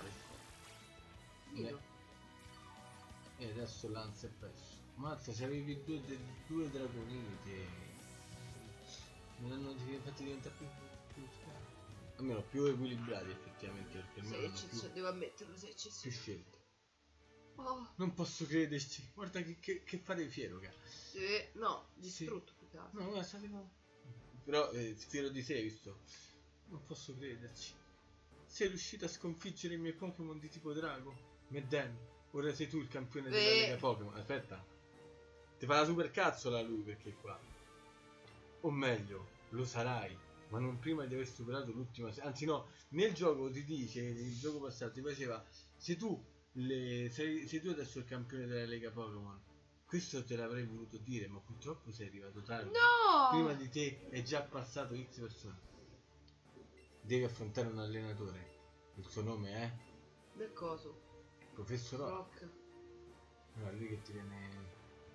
S1: e muore. E adesso lanza e perso. Mazza, c'avevi due dragonite. Me l'hanno fatti diventare più scarsi. Almeno più equilibrati effettivamente, perché almeno
S2: sì, devo ammetterlo, se ci
S1: più scelte.
S2: Oh.
S1: Non posso crederci. Guarda che fare fiero, cara.
S2: No, distrutto più che altro.
S1: No, guarda, no. Però fiero di sé, visto. Non posso crederci. Sei riuscito a sconfiggere i miei Pokémon di tipo drago. Medden, ora sei tu il campione della Lega Pokémon. Aspetta. Ti fa la super cazzola lui perché qua. O meglio, lo sarai. Ma non prima di aver superato l'ultima. Anzi no, nel gioco ti dice, il gioco passato ti faceva. Sei tu adesso il campione della Lega Pokémon. Questo te l'avrei voluto dire, ma purtroppo sei arrivato tardi.
S2: No!
S1: Prima di te è già passato X persone. Devi affrontare un allenatore. Il suo nome è?
S2: Del coso.
S1: Professor Rock. Allora, lui che ti viene.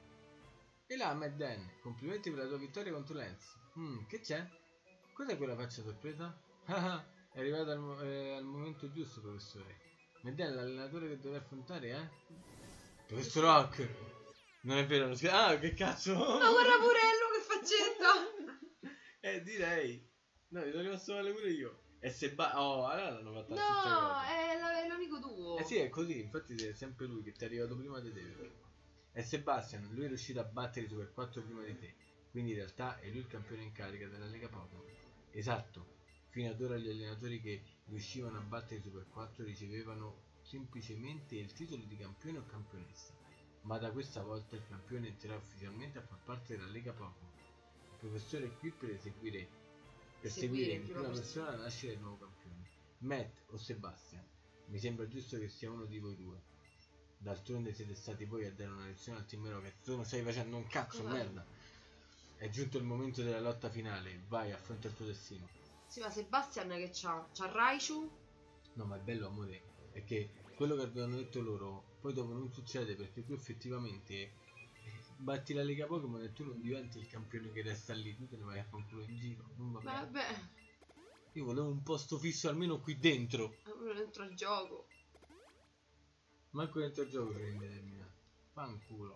S1: E là, Medden, complimenti per la tua vittoria contro Lance. Che c'è? Cos'è quella faccia sorpresa? È arrivato al momento giusto, professore. Medden, l'allenatore che deve affrontare, Professor Rock. Non è vero, non si... Ah, che cazzo!
S2: No, guarda Purello che faccetta!
S1: Direi. No, mi sono rimasto male pure io. E se allora l'hanno fatta la
S2: No,
S1: stessa cosa.
S2: è l'amico tuo.
S1: Sì, è così, infatti è sempre lui che ti è arrivato prima di te. È Sebastian, lui è riuscito a battere i Super 4 prima di te. Quindi in realtà è lui il campione in carica della Lega Pokémon. Esatto. Fino ad ora gli allenatori che riuscivano a battere i Super 4 ricevevano semplicemente il titolo di campione o campionessa. Ma da questa volta il campione entrerà ufficialmente a far parte della Lega Pokémon. Il professore è qui per seguire in prima persona la nascita del nuovo campione. Matt o Sebastian, mi sembra giusto che sia uno di voi due. D'altronde siete stati voi a dare una lezione al Team Rocket. Tu non stai facendo un cazzo, merda. È giunto il momento della lotta finale. Vai, affronta il tuo destino.
S2: Sì, ma Sebastian che c'ha? C'ha Raichu?
S1: No, ma è bello, amore. È che quello che avevano detto loro poi dopo non succede, perché tu effettivamente batti la Lega Pokémon e tu non diventi il campione che resta lì. Tu te ne vai a fanculo in giro. Non va bene.
S2: Vabbè.
S1: Io volevo un posto fisso almeno qui dentro.
S2: Dentro al gioco.
S1: Manco dentro il gioco per indeterminato. Fanculo.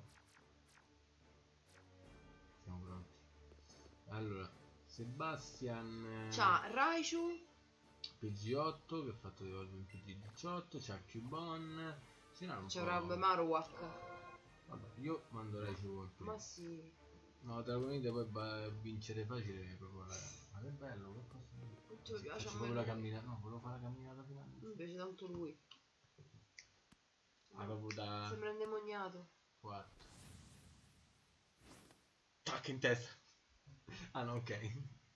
S1: Siamo pronti. Allora, Sebastian
S2: c'ha Raichu,
S1: PG8 che ha fatto evolvere in PG18, c'ha Cubone,
S2: c'è Rob Marowak.
S1: Vabbè, io mando Raichu in primo.
S2: Ma sì.
S1: No, Dragonite poi vincere facile proprio. Ma che bello, che posso dire?
S2: Tutto mi piace a me.
S1: Proprio la camminata, no, volevo fare la camminata finale.
S2: Mi piace tanto lui.
S1: Proprio da...
S2: Sembra indemoniato.
S1: 4. Tac in testa. Ah no, ok.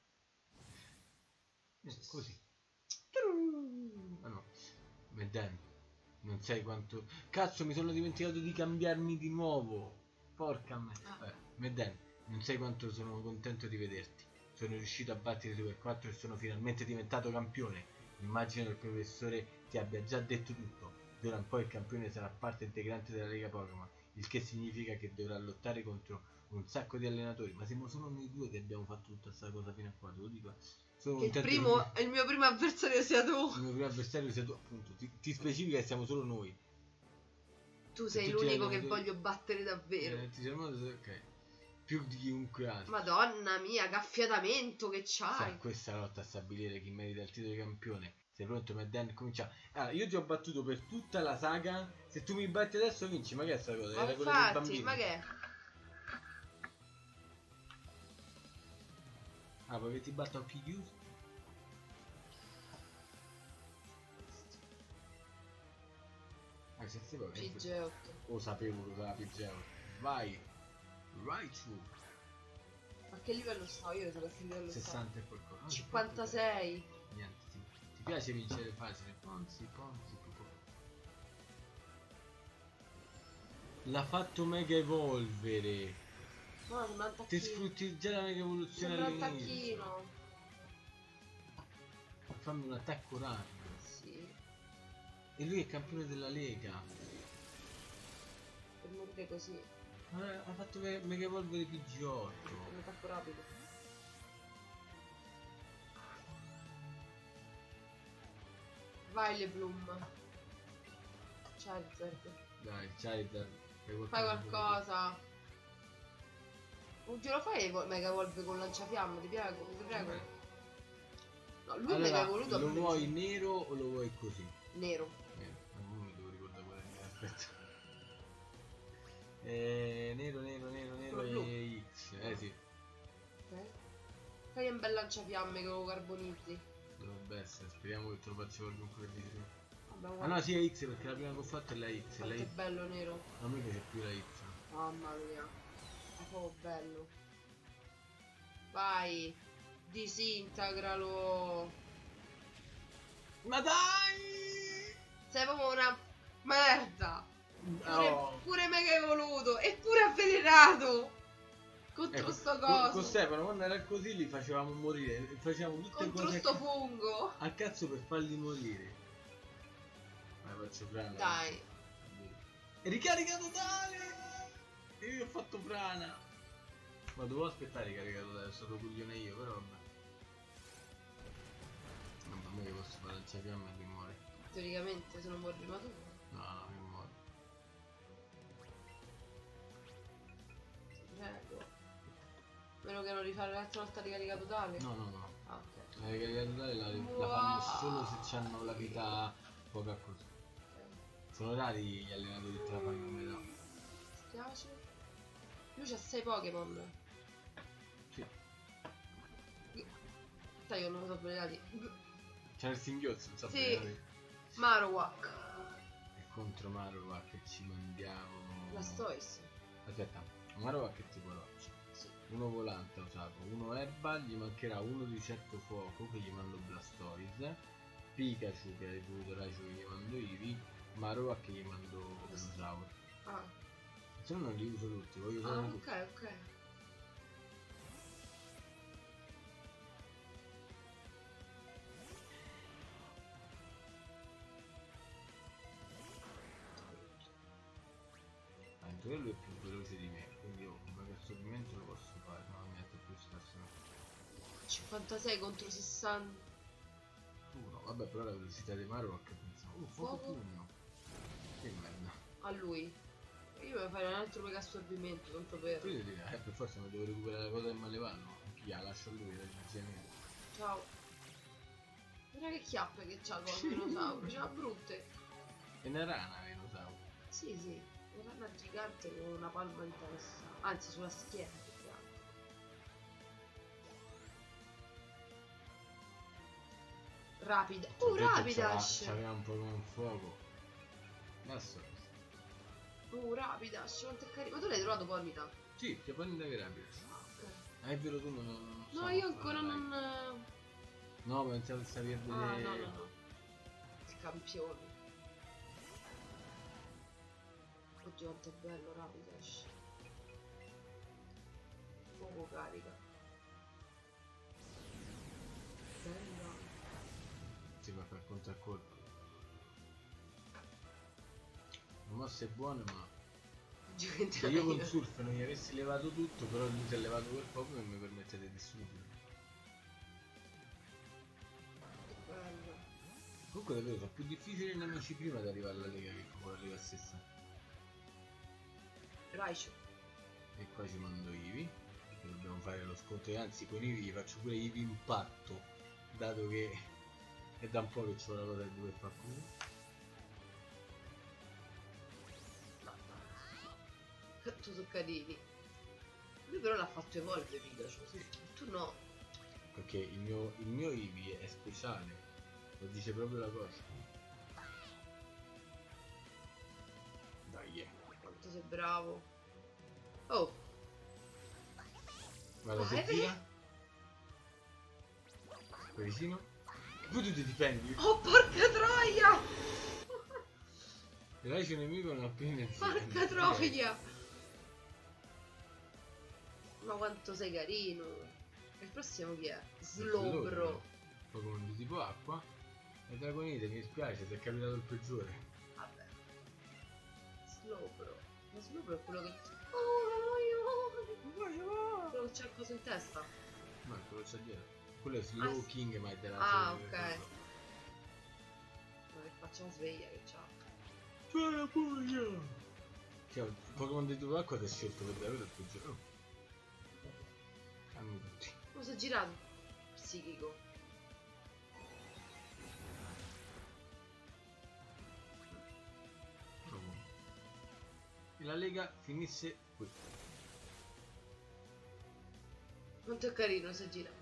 S1: Così. Ah no. Medden, non sai quanto... Cazzo, mi sono dimenticato di cambiarmi di nuovo. Porca me. Medden, non sai quanto sono contento di vederti. Sono riuscito a battere i Super 4 e sono finalmente diventato campione. Immagino che il professore ti abbia già detto tutto. D'ora in poi il campione sarà parte integrante della Lega Pokémon, il che significa che dovrà lottare contro un sacco di allenatori. Ma siamo solo noi due che abbiamo fatto tutta questa cosa fino a qua, te lo dico.
S2: Il mio primo avversario sia tu.
S1: Il mio primo avversario sia tu, appunto. Ti specifica che siamo solo noi.
S2: Tu sei l'unico che voglio battere davvero.
S1: Ok. Più di chiunque altro.
S2: Madonna mia, che affiatamento che c'hai.
S1: Sai, questa lotta a stabilire chi merita il titolo di campione. Sei pronto, Medden? Comincia. Allora, io ti ho battuto per tutta la saga. Se tu mi batti adesso vinci, ma che è sta cosa?
S2: Ma
S1: era quella del
S2: infatti,
S1: bambino.
S2: ma che?
S1: Ah, perché ti batto a occhi chiusi? Ah, se si può.
S2: PG8.
S1: Oh, sapevo che usava PG8. Vai. Raichu.
S2: Ma che livello sto? Io so che livello
S1: 60 e qualcosa.
S2: 56.
S1: Niente, ti piace vincere facile? Ponzi, pupò. L'ha fatto mega evolvere.
S2: No, sembra un tacchino.
S1: Ti sfrutti già la mega evoluzione
S2: all'inizio.
S1: all'inizio.
S2: Sembra un tacchino.
S1: Fammi un attacco rapido.
S2: Sì.
S1: E lui è campione della Lega.
S2: Per morire così.
S1: Ha fatto mega evolvere PG8.
S2: Un attacco rapido. Vai le Bloom. Charizard.
S1: Dai, Charizard.
S2: Fai qualcosa. Un giro fai mega evolve con lanciafiamme, ti prego, ti prego. No, lui
S1: allora,
S2: mega evoluto.
S1: Lo vuoi nero o lo vuoi così?
S2: Nero.
S1: Non mi devo ricordare qual è. Aspetta. Nero e X. Sì.
S2: Ok. Fai un bel lanciafiamme che lo carbonizzi.
S1: Dovrebbe essere, speriamo che te lo faccia qualcuno di più.
S2: Vabbè,
S1: Ah no, sì, è X perché la prima che ho fatto è la X.
S2: quanto è bello nero.
S1: A me piace più la Y.
S2: Mamma mia. È proprio bello. Vai. Disintegralo.
S1: Ma dai!
S2: Sei proprio una merda.
S1: Oh.
S2: Pure mega evoluto. Eppure avvelenato. Contro
S1: Ecco,
S2: sto coso.
S1: con Stefano quando era così li facevamo morire. Facevamo tutte
S2: Contro
S1: cose
S2: sto fungo.
S1: a cazzo per farli morire. Vai, faccio frana.
S2: Dai.
S1: Ricarica totale! E io ho fatto frana. Ma dovevo aspettare ricarica totale, sono stato coglione io, però vabbè. Mamma mia che posso fare lanciafiamme e che muore.
S2: Teoricamente se non muori prima tu.
S1: No, che muore.
S2: Prego. Meno che non rifare l'altra volta ricarica totale.
S1: No.
S2: Ah, ok.
S1: La ricarica totale la fanno solo se hanno la vita poca così. Sono rari gli allenatori che te la fanno a metà.
S2: Mi spiace. Lui c'ha 6 Pokémon.
S1: Sì.
S2: Sai che non mi sono svegliati.
S1: C'è il singhiozzo, non so
S2: Sì.
S1: bene.
S2: Marowak.
S1: E contro Marowak che ci mandiamo.
S2: Blastoise.
S1: Aspetta, Marowak è tipo roccia.
S2: Sì.
S1: Uno volante ha usato, uno erba, gli mancherà uno di certo fuoco che gli mando Blastoise. Pikachu che hai voluto Raichu che gli mando Eevee. Marowak che gli mando Venusaur.
S2: Ah.
S1: Se no non li uso tutti, voglio
S2: Ah,
S1: usare tutti.
S2: ok.
S1: Anche lui è più veloce di me, quindi io come assorbimento lo posso fare, no, mi mette più stress.
S2: 56 contro 60.
S1: Vabbè, però la velocità di Marowak pensavo, fuoco pugno. Che merda.
S2: A lui. Io devo fare un altro mega assorbimento, tanto per.
S1: Quindi dire, per forza mi devo recuperare la cosa del malevallo. Chi la lascio a lui, la genere.
S2: Ciao. Guarda che chiappe che c'ha con il dinosauro, c'ha brutte.
S1: È una rana Venusaur.
S2: Sì, una rana gigante con una palma in testa. Anzi, sulla schiena. Rapida. Rapidash!
S1: C'aveva un po' con fuoco. Adesso.
S2: Rapidash, quanto è carino. Ma tu l'hai trovato Ponyta?
S1: Sì, che poi da che Rapidash.
S2: Ok.
S1: Ah, è vero, tu non
S2: No, io ancora non.
S1: No, pensavo che stavi a vedere.
S2: Ah, no. Il campione. Oddio, quanto è bello Rapidash. Poco carica. Bella.
S1: Si va a fare contraccolpo. La mossa è buona, ma se io con surf non gli avessi levato tutto, però lui si è levato quel poco che mi permette di distruggere.
S2: Bello.
S1: Comunque davvero fa più difficile i nemici prima di arrivare alla Lega che poi arriva stessa.
S2: Raichu.
S1: E qua ci mando Eevee, che dobbiamo fare lo sconto, e anzi con Eevee gli faccio pure Eevee impatto, dato che è da un po' che c'ho la cosa di dover fare così.
S2: Tu sono carini. Lui però l'ha fatto evolvere Pikachu, sì. Tu no.
S1: Perché il mio Eevee è speciale, lo dice proprio la cosa. Dai,
S2: Quanto sei bravo. Oh.
S1: guarda se gira. Qua vicino. Poi tu ti difendi.
S2: Oh, porca troia!
S1: E là c'è un nemico non appena
S2: Porca troia! Ma quanto sei carino! Il prossimo chi è? Slowbro.
S1: Pokémon di tipo acqua. E Dragonite, mi dispiace, ti è capitato il peggiore.
S2: Vabbè. Slowbro. Ma Slowbro è quello che. Quello che c'ha il coso in testa.
S1: No, quello c'è dietro. Quello è Slow King, ma è della
S2: serie.
S1: Ok.
S2: Ma che facciamo sveglia che c'ha.
S1: C'è la pugna! Cioè, il Pokémon di tipo acqua ti è scelto per davvero il peggiore. Oh. Hanno tutti.
S2: Lo so girato. Psichico.
S1: la lega finisse qui.
S2: Quanto è carino se gira.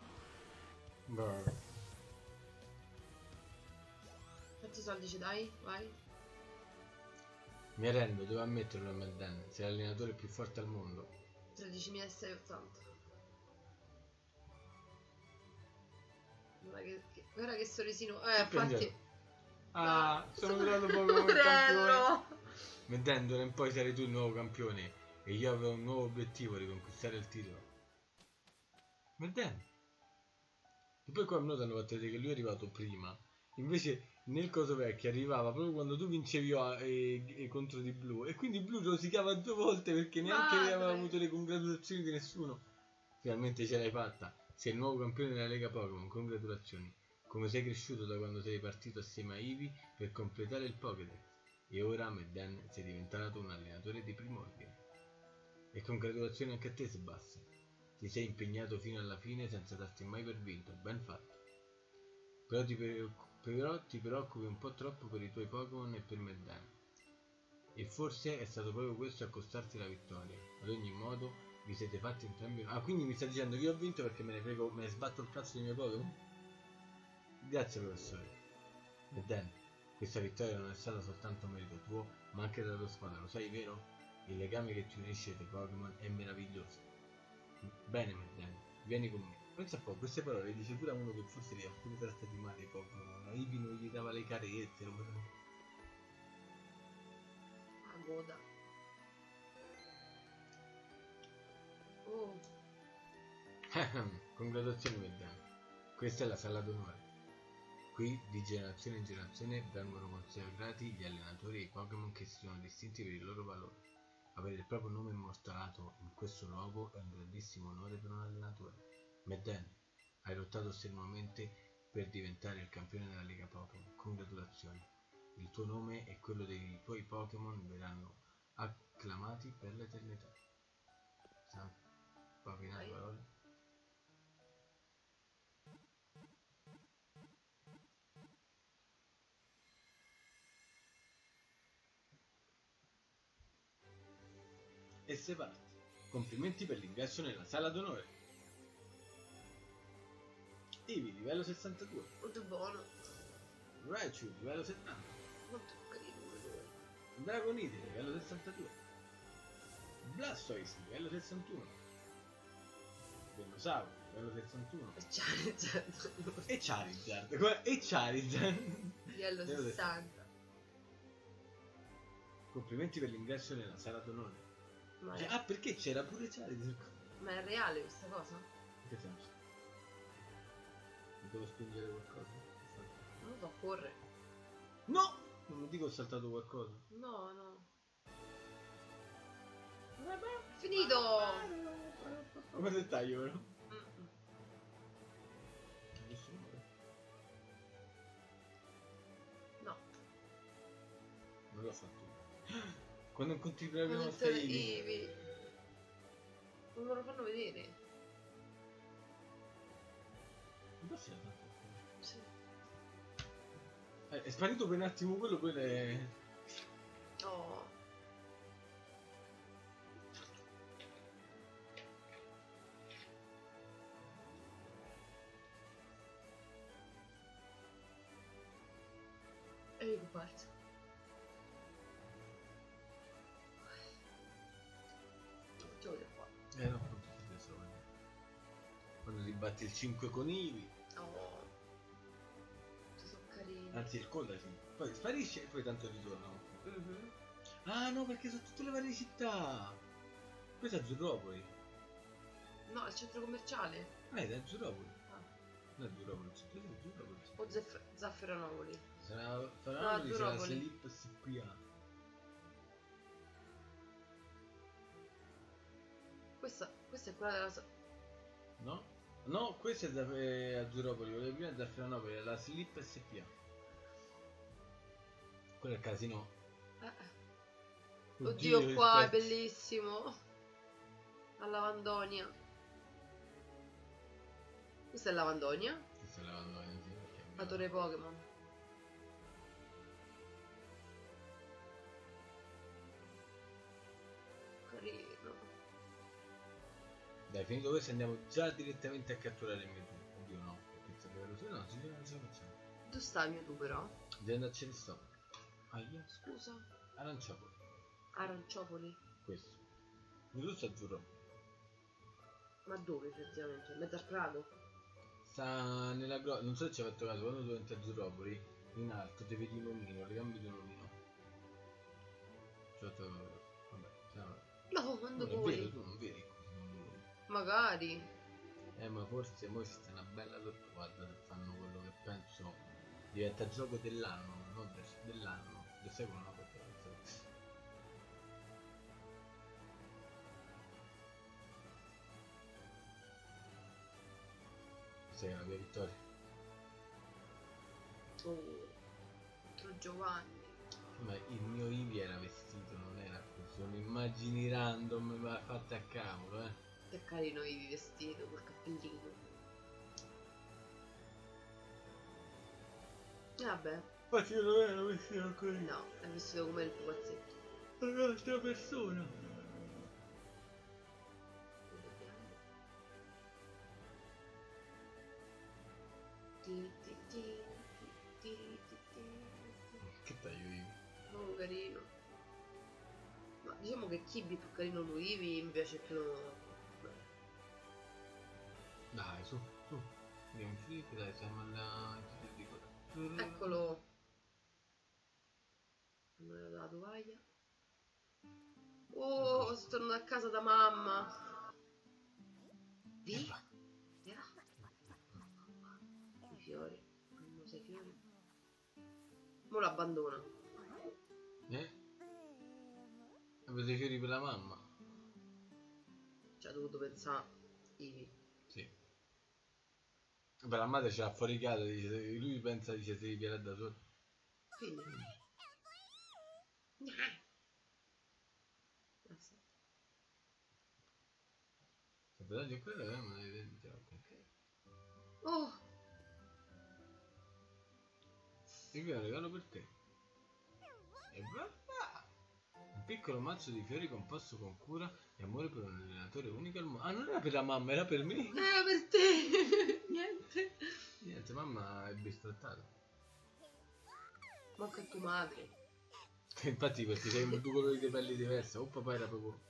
S2: Quanti soldi ci dai? Vai.
S1: Mi arrendo, devo ammetterlo a Melden, sei l'allenatore più forte al mondo.
S2: 13.680. Guarda che sorrisino. Infatti.
S1: Sono durato poco come campione. Melden, d'ora in poi sarai tu il nuovo campione e io avevo un nuovo obiettivo, riconquistare il titolo. Melden. E poi qua mi hanno fatto vedere che lui è arrivato prima. Invece nel coso vecchio arrivava proprio quando tu vincevi contro di Blu. E quindi Blu rosicava 2 volte perché neanche aveva avuto le congratulazioni di nessuno. Finalmente ce l'hai fatta. Sei il nuovo campione della Lega Pokémon, congratulazioni. Come sei cresciuto da quando sei partito assieme a Eevee per completare il Pokédex. E ora, Melden, sei diventato un allenatore di primo ordine. E congratulazioni anche a te, Sebastian. Ti sei impegnato fino alla fine senza darti mai per vinto, ben fatto. Però ti preoccupi un po' troppo per i tuoi Pokémon e per Melden. E forse è stato proprio questo a costarti la vittoria. Ad ogni modo, vi siete fatti entrambi... quindi mi sta dicendo che io ho vinto perché me ne sbatto il cazzo dei miei Pokémon? Grazie, professore. Melden, questa vittoria non è stata soltanto merito tuo, ma anche della tua squadra, lo sai, vero? Il legame che ti unisce ai tuoi Pokémon è meraviglioso. Bene, Melden, vieni con me. Pensa un po', queste parole dice pure a uno che forse li ha pure trattati male i Pokémon. A Eevee non gli dava le carezze, lo
S2: goda. Oh.
S1: Congratulazioni, Melden. Questa è la sala d'onore. Qui, di generazione in generazione, vengono consacrati gli allenatori e i Pokémon che si sono distinti per il loro valore. Avere il proprio nome immortalato in questo luogo è un grandissimo onore per un allenatore. Melden, hai lottato strenuamente per diventare il campione della Lega Pokémon. Congratulazioni. Il tuo nome e quello dei tuoi Pokémon verranno acclamati per l'eternità. Papinare parole. E se parte. Complimenti per l'ingresso nella sala d'onore. Eevee, livello 62.
S2: Molto buono.
S1: Raichu, livello 70.
S2: Molto carino.
S1: Dragonite, livello 62. Blastoise, livello 61. Venusaur, livello 61.
S2: E Charizard.
S1: E Charizard.
S2: Livello 60.
S1: Complimenti per l'ingresso nella sala d'onore.
S2: Ma
S1: perché c'era pure Charizard?
S2: Ma è reale questa cosa?
S1: In che senso? Devo spingere qualcosa?
S2: Non lo so, corre.
S1: No! Non mi dico ho saltato qualcosa.
S2: No. Finito!
S1: Come dettaglio, vero?
S2: No.
S1: Non l'ho fatto. Quando incontri per la prima volta
S2: Eevee. Non me lo fanno vedere.
S1: Non si è fatto.
S2: Sì.
S1: È sparito per un attimo quello, poi le...
S2: Oh. E ecco parte. Che voglio fare?
S1: No, appunto, quando ti batti il 5 con Eevee.
S2: Oh. Sono carini.
S1: Anzi, il coda sì. Poi sparisce e poi tanto ritorna. Ah no, perché sono tutte le varie città. Questa è Azzurropoli.
S2: No, il centro commerciale.
S1: È Azzurropoli. Non è Azzurropoli, c'è Azzurropoli.
S2: O Zafferanopoli.
S1: Sarà
S2: Azzurropoli.
S1: sarà Slip SPA.
S2: Questa è quella della...
S1: No? No, questa è Azzurropoli, quella prima è Zafferanopoli, è la Slip SPA. Quello è il casino.
S2: Oddio, qua è bellissimo. La lavandonia. Questa è lavandonia?
S1: Questa è lavandonia, sì.
S2: La torre Pokémon.
S1: Dai, finito questo andiamo già direttamente a catturare il Mewtwo. Oddio no, pizza livello 6, no, ce la facciamo.
S2: Tu stai Mewtwo però?
S1: Devi andarcene sto. Aia.
S2: Scusa.
S1: Aranciopoli.
S2: Aranciopoli?
S1: Questo. Mewtwo azzurro.
S2: Ma dove effettivamente? In mezzo al prato?
S1: Sta nella grotta, non so se ci hai fatto caso, quando tu entri a Azzurropoli, in alto ti vedi un omino, le gambe di un omino. Ci ho fatto caso. Vabbè,
S2: No, quando
S1: non è
S2: voi?
S1: vero, tu non vedi così un omino.
S2: Magari.
S1: Ma forse mo ci sta una bella sottoguarda se fanno quello che penso diventa gioco dell'anno, non dell'anno, del secolo no, perché sei la mia vittoria.
S2: Oh, altro Giovanni.
S1: Ma il mio Ivi era vestito, non era così, sono immagini random, ma fatte a cavolo,
S2: Che carino Ivi vestito, col cappellino. Vabbè.
S1: Ma io non ero vestito così.
S2: No, è vestito come il pupazzetto.
S1: È un'altra persona. Che taglio Ivi?
S2: Oh, carino. Ma diciamo che Kibi è più carino lui, Ivi mi piace più.
S1: Dai, su, su. Abbiamo finito, dai, siamo alla...
S2: Eccolo. Non me l'ha dato, voglia. Oh, sto tornando a casa da mamma. Via. Via. I fiori. Non sei fiori. Mo l'abbandona.
S1: Avete i fiori per la mamma?
S2: Ci ha dovuto pensare Ivi.
S1: Sì. Beh, la madre ce l'ha fuori casa, dice, lui pensa, dice, si ripiera da solo.
S2: Fine.
S1: Se vedete di quello, ma devi vedere, ok.
S2: Oh,
S1: E qui è un regalo per te. E guarda! Un piccolo mazzo di fiori composto con cura e amore per un allenatore unico al mondo. Ah, non era per la mamma, era per me!
S2: era per te! Niente.
S1: Niente, mamma è bistrattata.
S2: Manca tua madre.
S1: Infatti perché sei due colori di pelli diversi, o papà era proprio...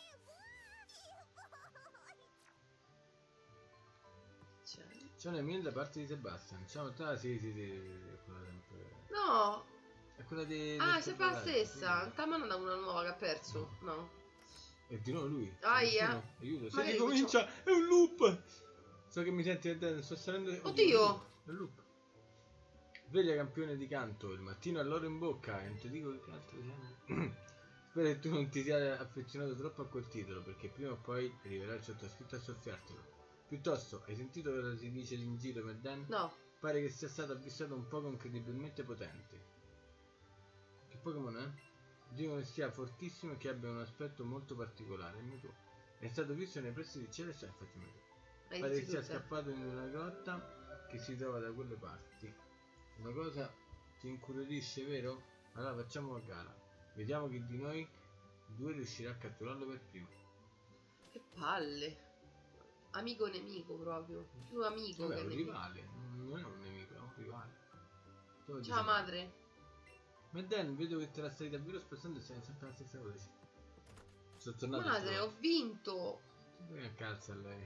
S1: C'è un'email da parte di Sebastian. Ciao, sì, è quella sempre...
S2: No!
S1: È quella di...
S2: Ah, è sempre la stessa.
S1: Sì.
S2: T'ha mandato una nuova che ha perso. No.
S1: E di nuovo lui.
S2: Aia.
S1: Aiuto. Se
S2: Magari
S1: ricomincia, è un loop! So che mi senti, sto salendo...
S2: Oddio!
S1: È un loop. Sveglia campione di canto, il mattino all'oro in bocca, e non ti dico che altro sia. Spero che tu non ti sia affezionato troppo a quel titolo, perché prima o poi arriverà il sottoscritto a soffiartelo. Piuttosto, hai sentito cosa si dice in giro, Medden?
S2: No.
S1: Pare che sia stato avvistato un Pokémon incredibilmente potente. Che Pokémon è? Dicono che sia fortissimo e che abbia un aspetto molto particolare. È stato visto nei pressi di Celeste, infatti pare che sia scappato in una grotta che si trova da quelle parti. Una cosa ti incuriosisce, vero? Allora facciamo una gara. Vediamo chi di noi due riuscirà a catturarlo per primo.
S2: Che palle. Amico nemico proprio. Più amico
S1: Vabbè,
S2: che
S1: è un
S2: nemico.
S1: rivale. Non è un nemico, è un rivale.
S2: Ciao madre.
S1: Medden, vedo che te la stai davvero spostando e sei sempre la stessa cosa. Sono tornato.
S2: Madre, ho vinto.
S1: Che cazzo a lei?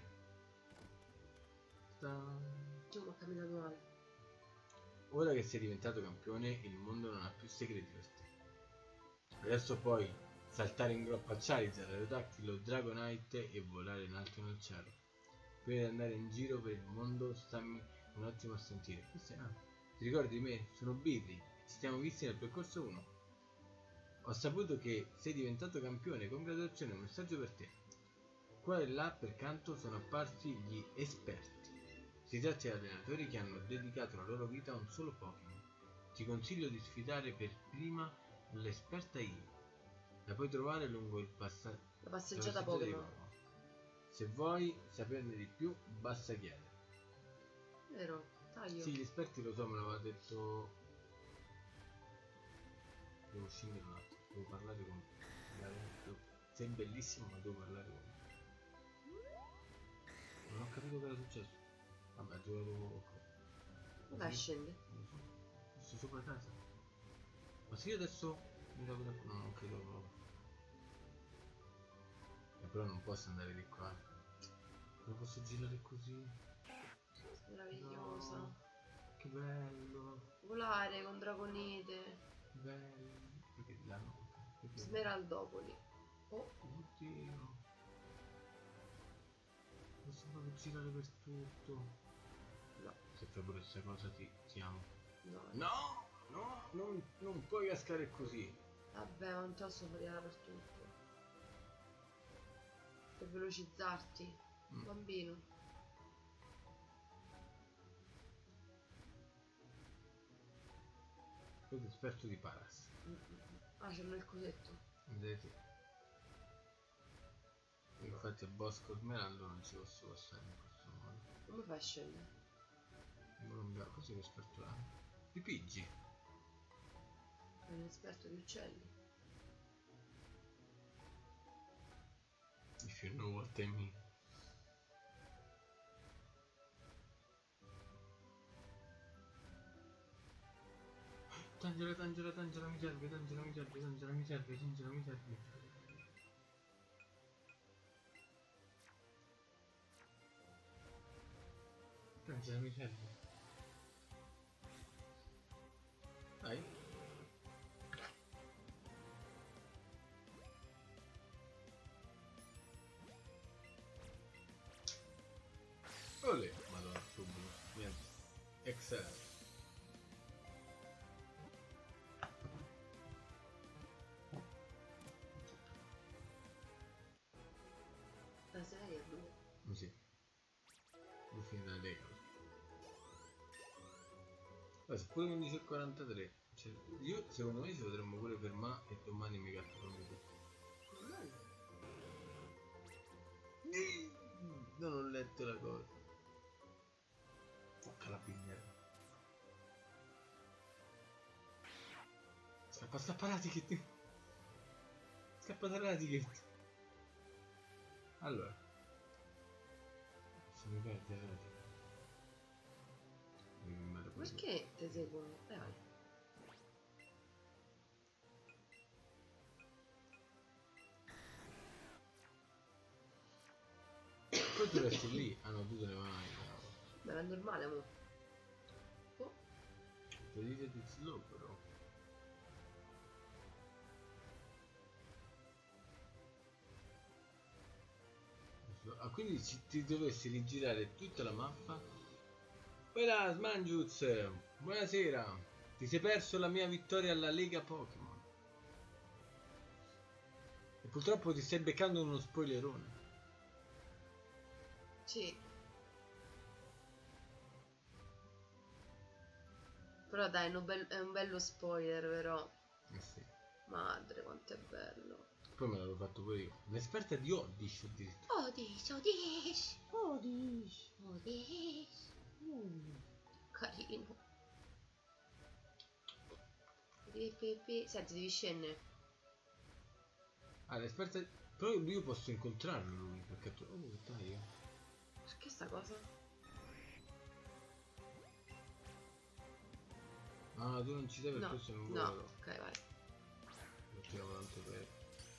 S2: Già mi ha camminato male.
S1: Ora che sei diventato campione, il mondo non ha più segreti per te. Adesso puoi saltare in groppa a Charizard, Aerodactylo, Dragonite e volare in alto nel cielo. Prima di andare in giro per il mondo, stammi un attimo a sentire. Ti ricordi di me? Sono Billy e ci siamo visti nel percorso 1. Ho saputo che sei diventato campione, congratulazioni, un messaggio per te. Qua e là percanto sono apparsi gli esperti. Si tratta di allenatori che hanno dedicato la loro vita a un solo Pokémon. Ti consiglio di sfidare per prima l'esperta Ivy. La puoi trovare lungo la
S2: passeggiata Pokémon.
S1: Se vuoi saperne di più, basta chiedere.
S2: Vero, taglio.
S1: Sì, gli esperti lo so, me l'aveva detto. Devo scendere un attimo, devo parlare con. Sei bellissimo, ma devo parlare con. Non ho capito cosa è successo. Vabbè, ho giocato poco.
S2: Vai, scende.
S1: Sto sopra casa. Ma se io adesso mi do... No, non credo proprio. Però non posso andare di qua. Non posso girare così.
S2: Meravigliosa.
S1: No, che bello.
S2: Volare con Dragonite.
S1: Bello. Perché di là no? Perché...
S2: Smeraldopoli. Oh.
S1: Oddio. Posso proprio girare per tutto.
S2: No.
S1: Se fai pure questa cosa ti amo.
S2: No.
S1: No! No! Non puoi cascare così.
S2: Vabbè, ma non te lo so fare per tutto. Per velocizzarti. Bambino.
S1: Questo è esperto di Paras.
S2: Ah, c'è il cosetto.
S1: Vedete? Infatti a Bosco Smeraldo non ci posso passare in questo modo.
S2: Come fai a scendere?
S1: Così che esperto là. Di piggi.
S2: È un esperto di uccelli.
S1: If you know what I mean. Tangela, tangela, tangela, mi serve, tangela, mi serve, tangela, mi serve, tangela, mi serve. Tangela, mi serve. Dai. Olè, madonna, subito. Niente. Excel.
S2: Da 6 a 2.
S1: Sì. Devo finire la lega. Beh, se pure 11:43. Cioè, io secondo me ci potremmo pure fermare e domani mi catturano tutto. Non ho letto la cosa. Porca la pigna. Scappa Raticket. Scappa da Raticket. Allora. Se mi perde Raticket.
S2: Perché ti seguono? Vai.
S1: Poi tu resti lì. Ah no, tu te ne vai.
S2: Ma è normale, amore. Oh.
S1: Ti dite di slow però. Ah, quindi ti dovessi rigirare tutta la mappa. Quella Smanjuz, buonasera. Ti sei perso la mia vittoria alla Lega Pokémon. E purtroppo ti stai beccando uno spoilerone.
S2: Sì. Però dai, è un bello spoiler, però.
S1: Sì.
S2: Madre, quanto è bello.
S1: Poi me l'avevo fatto pure io. L'esperta di Oddish addirittura.
S2: Oddish. Carino. Senti, devi scendere.
S1: Ah, l'esperta... Però io posso incontrarlo lui, perché... Oh, dai.
S2: Perché sta cosa?
S1: Ah, tu non ci sei perché
S2: No,
S1: sei un
S2: no.
S1: volo.
S2: Ok, vai.
S1: Lo tiriamo tanto per...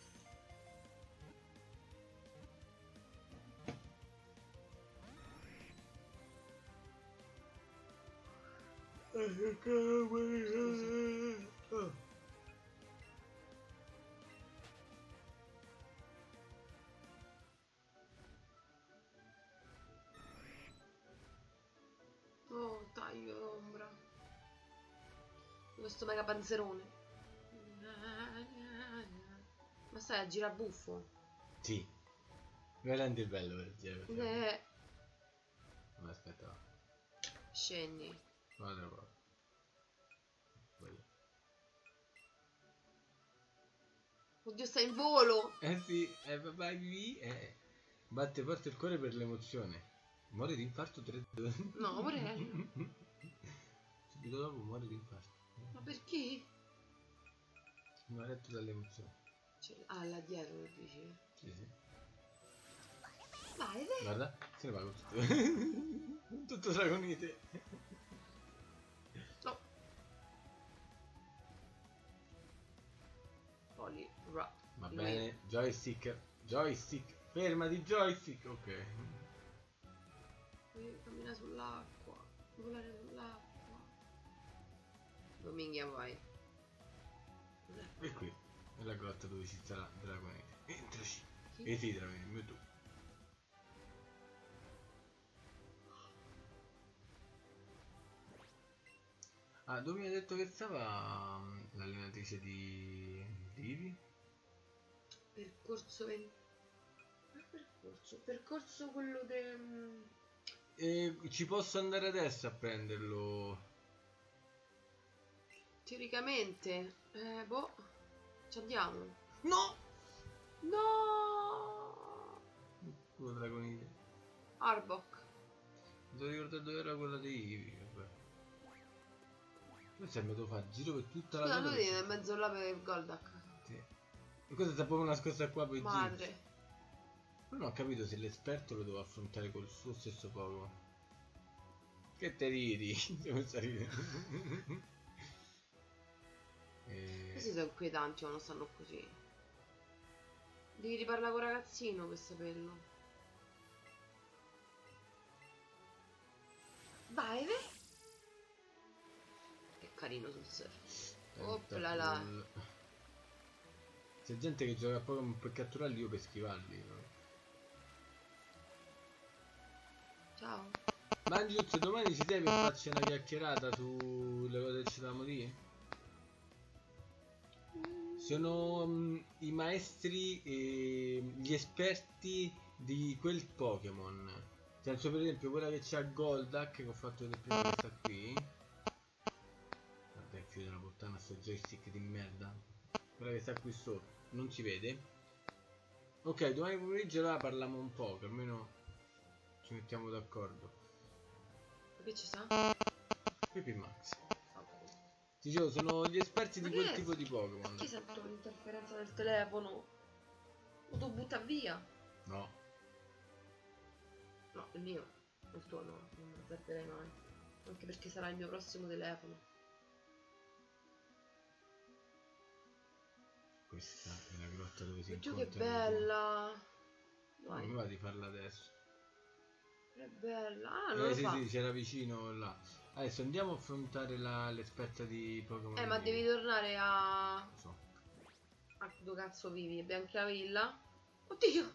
S2: Oh, taglio l'ombra. Questo mega panzerone. Ma stai a girabuffo?
S1: Sì. Veramente bello per dire. Ma aspetta.
S2: Scendi.
S1: Guarda qua. Sbaglio.
S2: Oddio, stai in volo!
S1: Sì, vai. Batte forte il cuore per l'emozione. Muore di infarto 3 giorni.
S2: No, pure.
S1: Subito dopo muore di infarto.
S2: Ma perché?
S1: Mi ha retto dall'emozione.
S2: Ah, là dietro lo dici?
S1: Sì.
S2: Vai, vai.
S1: Guarda, se ne va con tutto. Tutto dragonite.
S2: No. Oli, ra.
S1: Va
S2: Lui.
S1: bene, joystick. Joystick. Fermati, joystick. Ok.
S2: Lui cammina sull'acqua. Volare sull'acqua. Dominghia vai.
S1: E qui è la grotta dove ci sta la dragonite. Entraci.
S2: Sì.
S1: E ti dragonite, mio tu. Ah, dove mi ha detto che stava l'allenatrice di Ivi?
S2: Percorso 20. Percorso quello del.
S1: E ci posso andare adesso a prenderlo.
S2: Teoricamente. Boh. Ci andiamo.
S1: No!
S2: No!
S1: Quello dragonite.
S2: Arbok.
S1: Mi devo ricordare dove era quella di Ivi. Vabbè. Questo è andato a fare giro per tutta
S2: Scusa,
S1: la
S2: lui
S1: cosa.
S2: è in mezzo là per Goldak.
S1: Sì. E questa sta proprio nascosta qua per i giri.
S2: Madre.
S1: Non ho capito se l'esperto lo doveva affrontare col suo stesso Pokémon. Che te ridi? Devo ridere.
S2: Questi sono inquietanti quando stanno così. Devi riparlare con il ragazzino per saperlo. Vai, vai. Che carino sul surf. Oppla là.
S1: C'è gente che gioca a Pokémon per catturarli, io per schivarli. No?
S2: Ciao.
S1: Mangiuzzo, domani ci sei per farci una chiacchierata sulle cose che ci davamo dire? Sono i maestri e gli esperti di quel Pokémon. Nel senso, per esempio, quella che c'ha Goldak, che ho fatto vedere prima, questa qui. Vabbè, chiude la puttana sto joystick di merda. Quella che sta qui sotto, non si vede. Ok, domani pomeriggio là parliamo un po', che almeno ci mettiamo d'accordo.
S2: Che ci sta?
S1: Pepe Max. Dicevo, sono gli esperti di quel tipo di Pokémon.
S2: Perché sento l'interferenza del telefono? Lo devo buttare via.
S1: No.
S2: No, il mio. Il tuo no, non lo perderei mai. Anche perché sarà il mio prossimo telefono.
S1: Questa è la grotta dove si
S2: Oddio,
S1: incontrano.
S2: che bella!
S1: Non mi va di farla adesso.
S2: È bella. Ah, non lo
S1: Sì,
S2: fa.
S1: sì, c'era vicino là. Adesso andiamo a affrontare l'esperta di Pokémon.
S2: Ma devi tornare a...
S1: Non so.
S2: A dove cazzo vivi? Biancavilla? Oddio!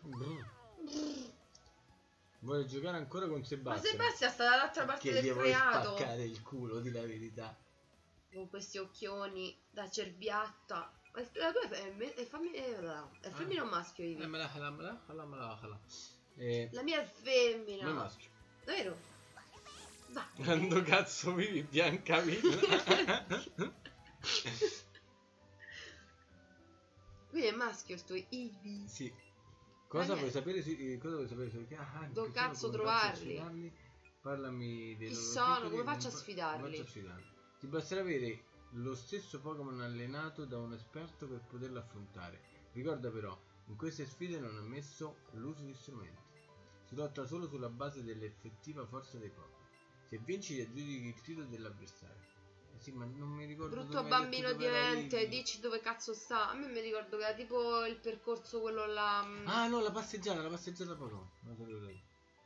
S1: Vuole giocare ancora con
S2: Ma
S1: Sebastian?
S2: Sebastian sta dall'altra parte
S1: Che
S2: del
S1: gli vuoi
S2: creato.
S1: spaccare il culo, di la verità.
S2: Con questi occhioni da cerbiatta. Ma la tua è femmina o maschio, Ivi?
S1: Me la.
S2: La mia è femmina.
S1: Ma è maschio.
S2: Davvero? Vai.
S1: Quando cazzo vivi, Biancavilla?
S2: Qui è maschio sto Ivi.
S1: Sì. Cosa vuoi sapere su... Cosa vuoi sapere su...
S2: Dove cazzo trovarli?
S1: Parlami dei
S2: Chi
S1: loro
S2: sono?
S1: titoli,
S2: Come faccio a sfidarli?
S1: Ti basterà avere lo stesso Pokémon allenato da un esperto per poterlo affrontare. Ricorda però, in queste sfide non è ammesso l'uso di strumenti. Si lotta solo sulla base dell'effettiva forza dei Pokémon. Se vinci ti aggiudichi il titolo dell'avversario. Sì, ma non mi ricordo.
S2: Brutto bambino di mente, dici dove cazzo sta. A me mi ricordo che era tipo il percorso quello là.
S1: Ah no, la passeggiata Pokémon. Non so dove.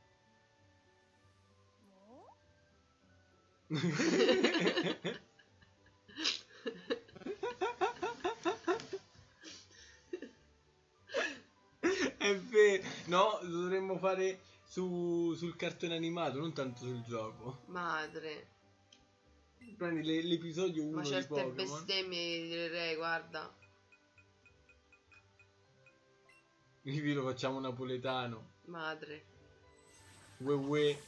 S1: È vero. No, lo dovremmo fare sul cartone animato, non tanto sul gioco.
S2: Madre.
S1: Prendi l'episodio 1
S2: Ma
S1: di
S2: certe
S1: Pokémon.
S2: bestemmie di direi, guarda.
S1: Qui lo facciamo napoletano.
S2: Madre.
S1: Uè.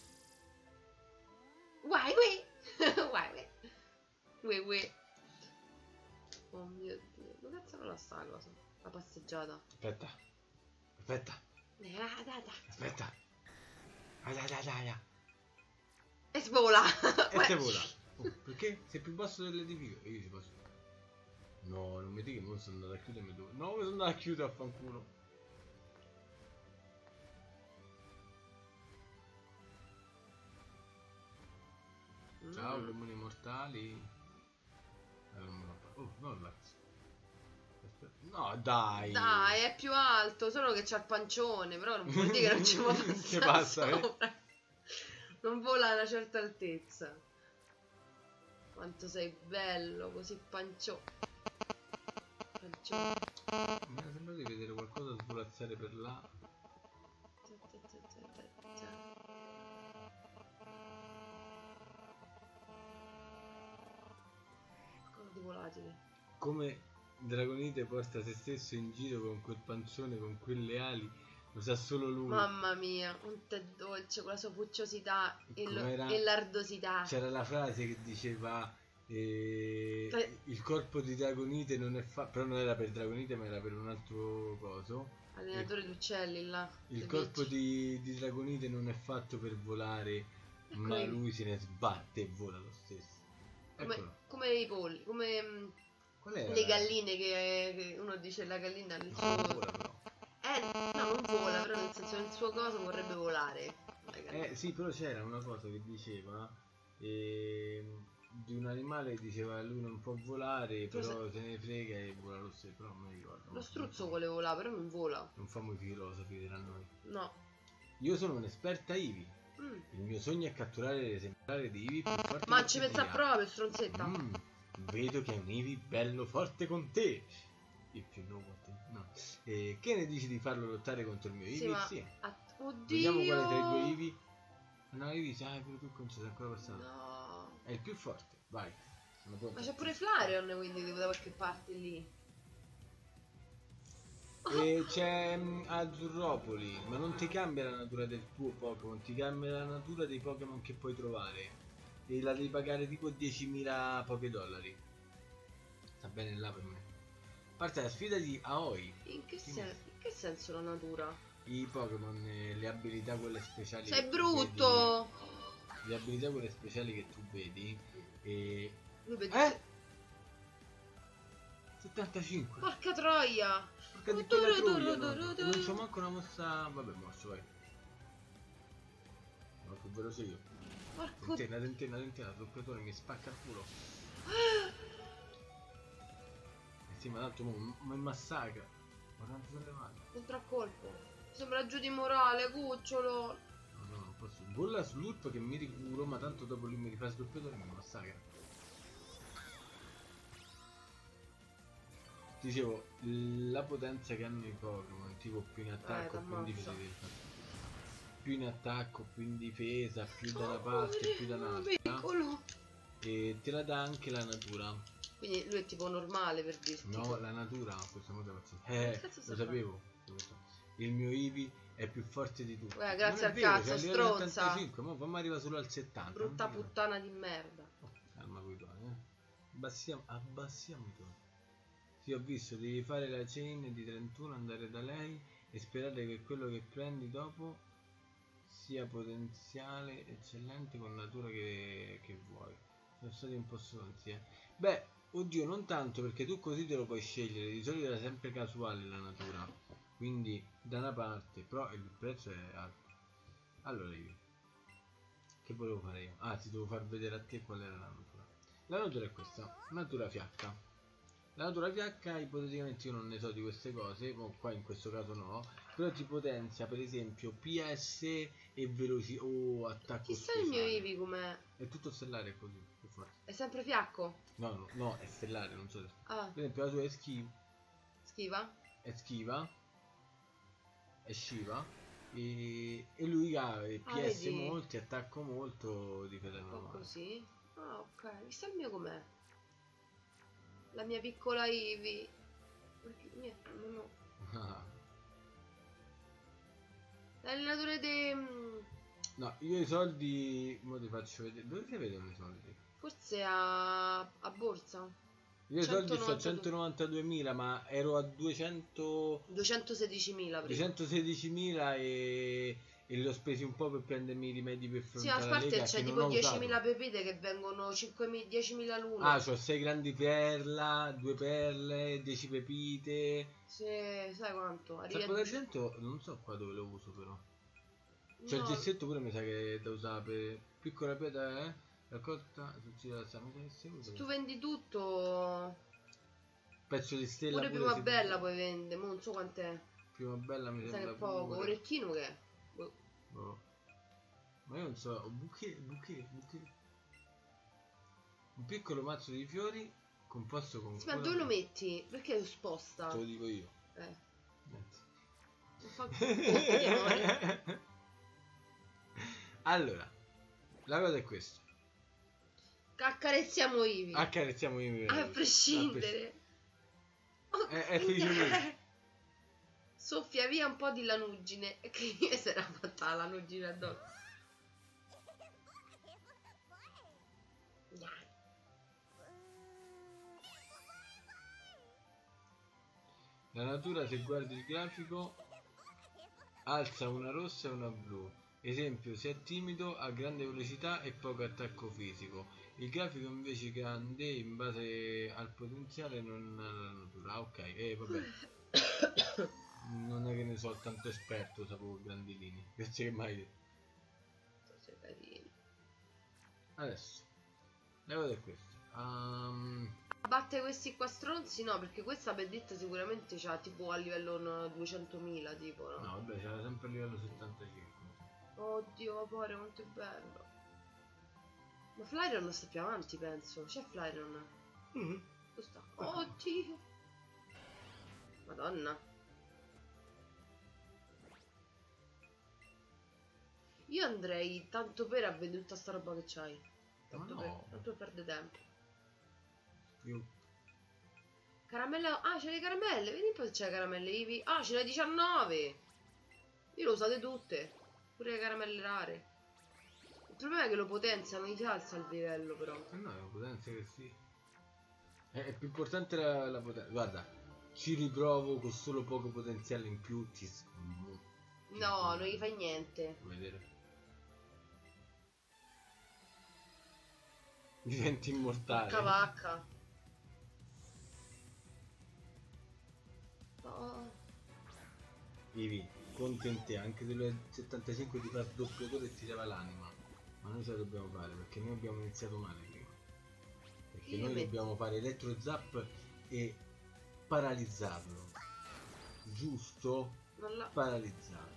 S2: Guai, guai. Uè. Oh mio Dio. Dove cazzo non la sta cosa? La passeggiata.
S1: Aspetta.
S2: Data.
S1: Aspetta. Dai.
S2: E svola.
S1: E te vola. Oh, perché? Sei più basso dell'edificio. E io ci posso. No, non mi dica che non sono andato a chiudermi dove. No, mi sono andato a chiudere a fanculo. Pokémon immortali. Oh, Snorlax. No, dai.
S2: Dai, è più alto, solo che c'ha il pancione, però non vuol dire che non ci può
S1: Ci
S2: passare
S1: passa,
S2: sopra. Non vola a una certa altezza. Quanto sei bello, così pancione.
S1: Mi sembra di vedere qualcosa svolazzare per là.
S2: Qualcosa di volatile.
S1: Come Dragonite porta se stesso in giro con quel pancione, con quelle ali, lo sa solo lui.
S2: Mamma mia, un tè dolce con la sua pucciosità e l'ardosità.
S1: C'era la frase che diceva il corpo di Dragonite non è fatto, però non era per Dragonite ma era per un altro coso.
S2: Allenatore di uccelli là.
S1: Il corpo di Dragonite non è fatto per volare, ma lui se ne sbatte e vola lo stesso.
S2: Come i polli, come le galline che uno dice la gallina nel suo...
S1: vola però.
S2: No, non vola, però nel senso nel suo coso vorrebbe volare.
S1: Sì, però c'era una cosa che diceva di un animale che diceva lui non può volare, però se ne frega e vola lo stesso, però non mi ricordo.
S2: Lo struzzo vuole volare, però non vola.
S1: Non famo i filosofi tra noi.
S2: No.
S1: Io sono un'esperta Eevee. Il mio sogno è catturare l'esemplare di Eevee più forte.
S2: Ma ci pensa proprio, stronzetta.
S1: Vedo che è un Eevee bello forte con te. Il più nuovo te. No. Che ne dici di farlo lottare contro il mio Eevee? Sì.
S2: Oddio.
S1: Vediamo quale tra i due Eevee. No, Eevee sai, pure tu non ci sei ancora passato.
S2: No.
S1: È il più forte, vai.
S2: Ma c'è pure Flareon, quindi da qualche parte lì.
S1: E c'è Azzurropoli, ma non ti cambia la natura del tuo Pokémon, ti cambia la natura dei Pokémon che puoi trovare. E la devi pagare tipo 10.000 $. Sta bene là per me. Parte la sfida di Aoi.
S2: In che senso la natura?
S1: I Pokémon, le abilità quelle speciali.
S2: Sei brutto!
S1: Le abilità quelle speciali che tu vedi. E... 75.
S2: Porca troia!
S1: Non c'ho manco una mossa. Vabbè, morso, vai. Ma più veloce io. Tentenna, doppiatore mi spacca il culo. Sì, ma tanto mi massacra. Ma tanto sono le mani.
S2: Contraccolpo. Sembra giù di morale, cucciolo.
S1: No, non posso. Bolla slurp che mi ricuro, ma tanto dopo lui mi rifà doppiatore e mi massacra. Dicevo, la potenza che hanno i Pokémon, tipo più in attacco, più in difesa, più in attacco, più in difesa, più da una parte, più da un'altra, e te la dà anche la natura.
S2: Quindi lui è tipo normale per dirti.
S1: No, la natura, questa moda lo sapevo. Il mio Eevee è più forte di tutti.
S2: Grazie al cazzo, stronza.
S1: Ma fammi arriva solo al 70.
S2: Brutta puttana di merda.
S1: Calma coi toni, abbassiamo i toni. Sì, ho visto, devi fare la chain di 31, andare da lei e sperare che quello che prendi dopo sia potenziale eccellente con natura che vuoi. Sono stati un po' stronzi, Beh, oddio, non tanto, perché tu così te lo puoi scegliere, di solito era sempre casuale la natura, quindi da una parte, però il prezzo è alto. Allora che volevo fare io? Ti devo far vedere a te qual era la natura. La natura è questa, natura fiacca. La natura fiacca, ipoteticamente io non ne so di queste cose, ma qua in questo caso no, però ti potenzia per esempio PS e velocità o attacco
S2: Chissà
S1: speciale.
S2: Il mio Eevee com'è?
S1: È tutto stellare così, più forte.
S2: È sempre fiacco?
S1: No, è stellare, non so.
S2: Per
S1: esempio la tua è schiva. È schiva. È sciva. E lui ha PS molti, attacco molto, difesa normale.
S2: Così? Ah, ok. Chissà il mio com'è? La mia piccola Eevee. Perché niente, non ho. L'allenatore dei...
S1: No, io i soldi... Mo ti faccio vedere. Dove si vedono i soldi?
S2: Forse a borsa.
S1: Io i soldi sto a 192.000, ma ero a 216.000
S2: prima.
S1: 216.000 e li ho spesi un po' per prendermi i rimedi per affrontare
S2: la Lega. Sì, a parte c'è tipo 10.000 pepite che vengono 10.000 l'una.
S1: C'ho 6 grandi perla, 2 perle, 10 pepite.
S2: Sì, sai quanto?
S1: Sacco d'argento non so qua dove lo uso però. Cioè il gessetto pure mi sa che è da usare per piccola pietra, Raccolta tutti la
S2: se tu vendi tutto,
S1: pezzo di stella
S2: pure prima bella puoi vendere, non so quant'è.
S1: Prima bella mi sembra
S2: che è poco,
S1: pure.
S2: orecchino che è?
S1: Boh. Ma io non so, bouquet. Un piccolo mazzo di fiori composto con...
S2: Sì, ma dove lo metti? Perché lo sposta?
S1: Te lo dico io.
S2: Niente. Non fa amore.
S1: Allora, la cosa è questa.
S2: Accarezziamo Ivi.
S1: Accarezziamo Ivi.
S2: A prescindere.
S1: È felice.
S2: Soffia via un po' di lanuggine. Che io si era fatta la lanuggine addosso.
S1: La natura, se guardi il grafico, alza una rossa e una blu. Esempio, se è timido ha grande velocità e poco attacco fisico. Il grafico invece grande in base al potenziale, non alla natura. Ah, ok, vabbè. Non è che ne so tanto esperto, sapevo grandi linee. Grazie che mai detto. Adesso, la cosa è questa.
S2: Batte questi qua stronzi? No, perché questa Bedetta sicuramente c'ha tipo a livello 200.000 tipo, no?
S1: No, vabbè, c'era sempre a livello 75.
S2: Oddio, vapore, quanto è bello. Ma Flyron sta più avanti, penso. C'è Flyron? Dove sta? Oddio. Madonna. Io andrei tanto per a vedere tutta sta roba che c'hai. Tanto per perdere tempo. Caramelle. Ah, c'è le caramelle. Vedi un po' se c'è le caramelle Ivi. Ah, ce ne 19. Io le usate tutte. Pure le caramelle rare. Il problema è che lo potenzia, non gli si alza il livello però.
S1: No, è la potenza che sì. È più importante la potenza. Guarda, ci riprovo con solo poco potenziale in più.
S2: No, non gli fai niente.
S1: Vedere. Diventi immortale.
S2: Porca vacca. Oh.
S1: Ivi, contente anche delle 75 di far doppiatore e ti leva l'anima. Ma noi ce la dobbiamo fare perché noi abbiamo iniziato male prima. Perché noi dobbiamo fare elettro zap e paralizzarlo. Giusto? Paralizzarlo.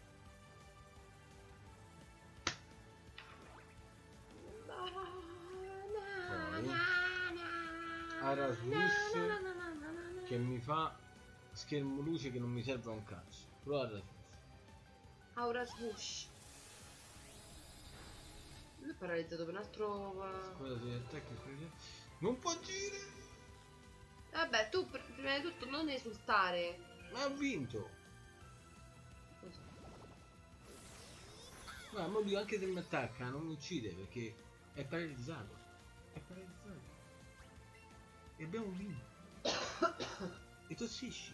S1: Araswish che mi fa schermo luce che non mi serve a un cazzo. Prova
S2: Aura Swoosh. Lui è paralizzato per un altro.
S1: Cosa si attacca? Non può agire.
S2: Vabbè, tu prima di tutto non esultare.
S1: Ma ha vinto. Ma lui anche se mi attacca non mi uccide perché è paralizzato. E abbiamo vinto. E tossisci.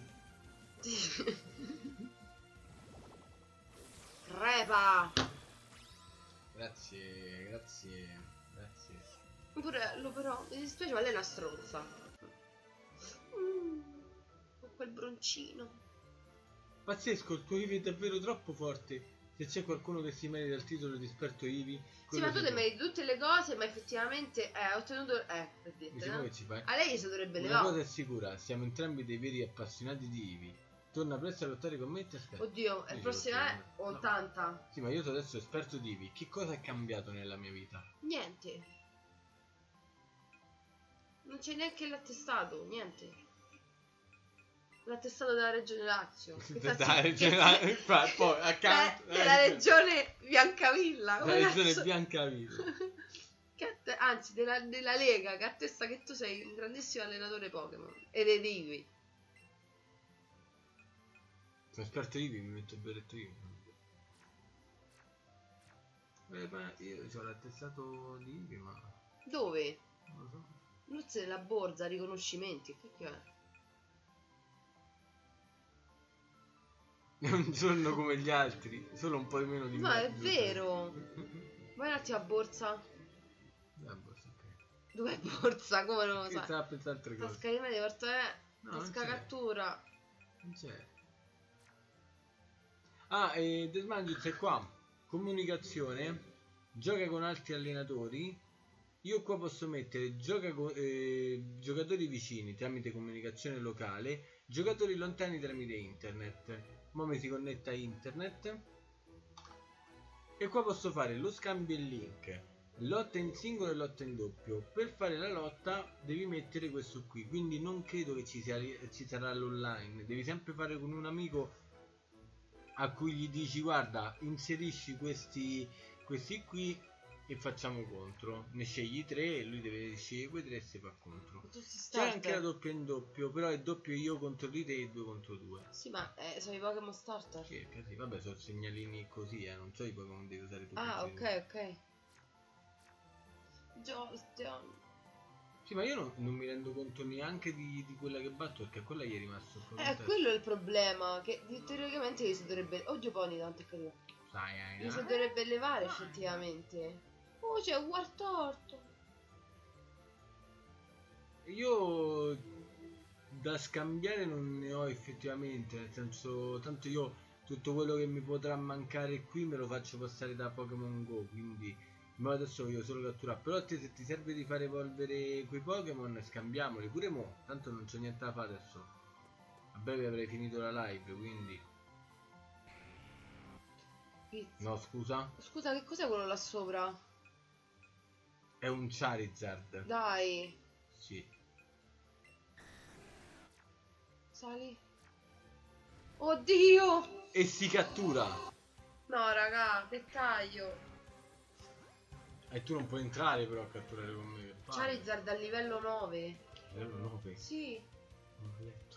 S2: Crepa.
S1: Grazie.
S2: Pure lo però, mi dispiace, ma lei è una stronza. Con quel broncino.
S1: Pazzesco, il tuo Eevee è davvero troppo forte. Se c'è qualcuno che si merita il titolo di esperto Eevee.
S2: Sì, ma tu ti meriti tutte le cose, ma effettivamente ha ottenuto. Per dire,
S1: diciamo che ci fai.
S2: A lei si dovrebbe
S1: levare. Una cosa è sicura, siamo entrambi dei veri appassionati di Eevee. Torna presto a lottare con me e ti aspetto.
S2: Oddio, il prossimo è 80.
S1: No. Sì, ma io sono adesso esperto di Eevee. Che cosa è cambiato nella mia vita?
S2: Niente. Non c'è neanche l'attestato, niente. L'attestato della regione Lazio.
S1: La
S2: regione Biancavilla.
S1: La regione Biancavilla.
S2: Anzi, della Lega, che attesta che tu sei un grandissimo allenatore Pokémon. Ed Eevee.
S1: Sono esperto Eevee, mi metto il berretto io. Ma io ho l'attestato di Eevee, ma...
S2: Dove?
S1: Non lo so.
S2: Luzze della borsa, riconoscimenti, che è?
S1: È un giorno come gli altri, solo un po' di meno di me.
S2: No, è vero. Vai un attimo a borsa.
S1: Borsa, ok.
S2: Dov'è borsa? Come non lo sai?
S1: Stava pensando altre cose.
S2: Tasca di media, tasca cattura.
S1: Non c'è. e Desmangius è qua. Comunicazione. Gioca con altri allenatori. io qua posso mettere giocatori vicini tramite comunicazione locale, giocatori lontani tramite internet. Ora mi si connetta a internet e qua posso fare lo scambio in link, lotta in singolo e lotta in doppio. Per fare la lotta devi mettere questo qui, quindi non credo che ci sarà l'online, devi sempre fare con un amico a cui gli dici guarda inserisci questi qui e facciamo contro, ne scegli 3 e lui deve scegliere quei 3 e si fa contro. C'è anche la doppia in doppio, però è doppio io contro di te e 2 contro 2.
S2: Sì, ma sono i Pokémon starter.
S1: Sì, sì, vabbè, sono segnalini così, non so i Pokémon devi usare tu.
S2: Ah, ok. John.
S1: Sì, ma io non mi rendo conto neanche di quella che batto, perché quella gli è rimasto
S2: Quello è il problema, che teoricamente gli si dovrebbe... Oddio, Pony, tanto è caduto. Gli si dovrebbe levare effettivamente. Oh, c'è un Wartorto.
S1: Io da scambiare non ne ho effettivamente, nel senso, tanto io tutto quello che mi potrà mancare qui me lo faccio passare da Pokémon Go, quindi adesso voglio solo catturare. Però a te se ti serve di fare evolvere quei Pokémon scambiamoli pure mo, tanto non c'è niente da fare adesso. A breve avrei finito la live, quindi... No, scusa?
S2: Scusa, che cos'è quello là sopra?
S1: È un Charizard.
S2: Dai.
S1: Sì.
S2: Sali. Oddio!
S1: E si cattura!
S2: No, raga, che taglio.
S1: E tu non puoi entrare però a catturare con me.
S2: Charizard a livello 9.
S1: Livello 9?
S2: Sì.
S1: Non ho letto.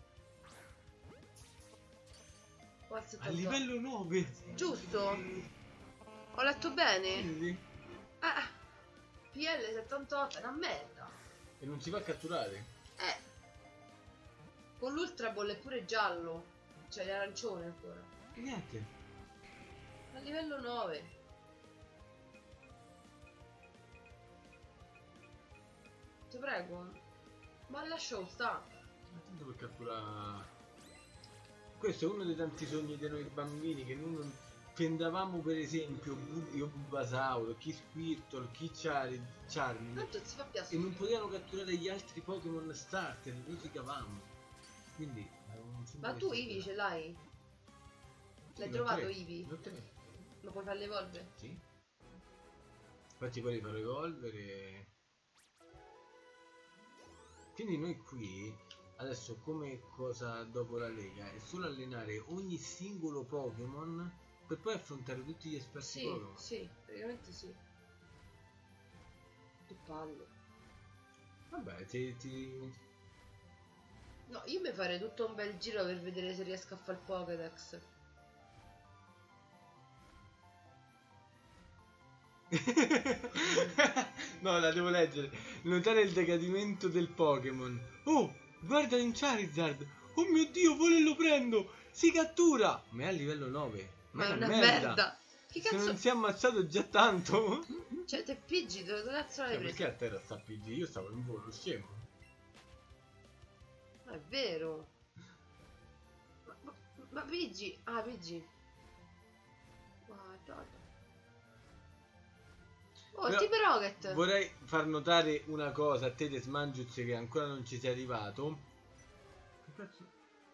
S2: A
S1: livello 9?
S2: Giusto? Ho letto bene?
S1: Quindi?
S2: PL 78 è una merda.
S1: E non si fa catturare?
S2: Con l'Ultra Ball è pure giallo. Cioè l'arancione ancora.
S1: Niente.
S2: A livello 9. Ti prego. Ma lascia sta.
S1: Attento per catturare. Questo è uno dei tanti sogni di noi bambini, che noi non prendavamo, per esempio io Bulbasauro, chi Squirtle, chi Charmin, e non potevano catturare gli altri Pokémon starter, noi si cavamo. Quindi
S2: ma tu Eevee ce l'hai? L'hai trovato Eevee? Lo puoi farle evolvere?
S1: Sì. Infatti poi li farò evolvere. Quindi noi qui adesso, come cosa dopo la lega, è solo allenare ogni singolo Pokémon per poi affrontare tutti gli esperti Pokémon.
S2: Sì, praticamente sì. Che palle.
S1: Vabbè,
S2: No, io mi farei tutto un bel giro per vedere se riesco a fare il Pokédex.
S1: No, la devo leggere. Notare il decadimento del Pokémon. Oh, guarda in Charizard. Oh mio Dio, lo prendo. Si cattura. Ma è a livello 9.
S2: Ma è una merda.
S1: Che cazzo? Se non si è ammazzato già tanto.
S2: Cioè, te Pidgey, dove cazzo l'hai preso?
S1: Perché a terra sta Pidgey? Io stavo in volo, scemo.
S2: Ma è vero. Ma Pidgey. Ah, Pidgey. Guarda. Oh, però tipo Rocket.
S1: Vorrei far notare una cosa a te, Desmangiuz, che ancora non ci sei arrivato. Che cazzo?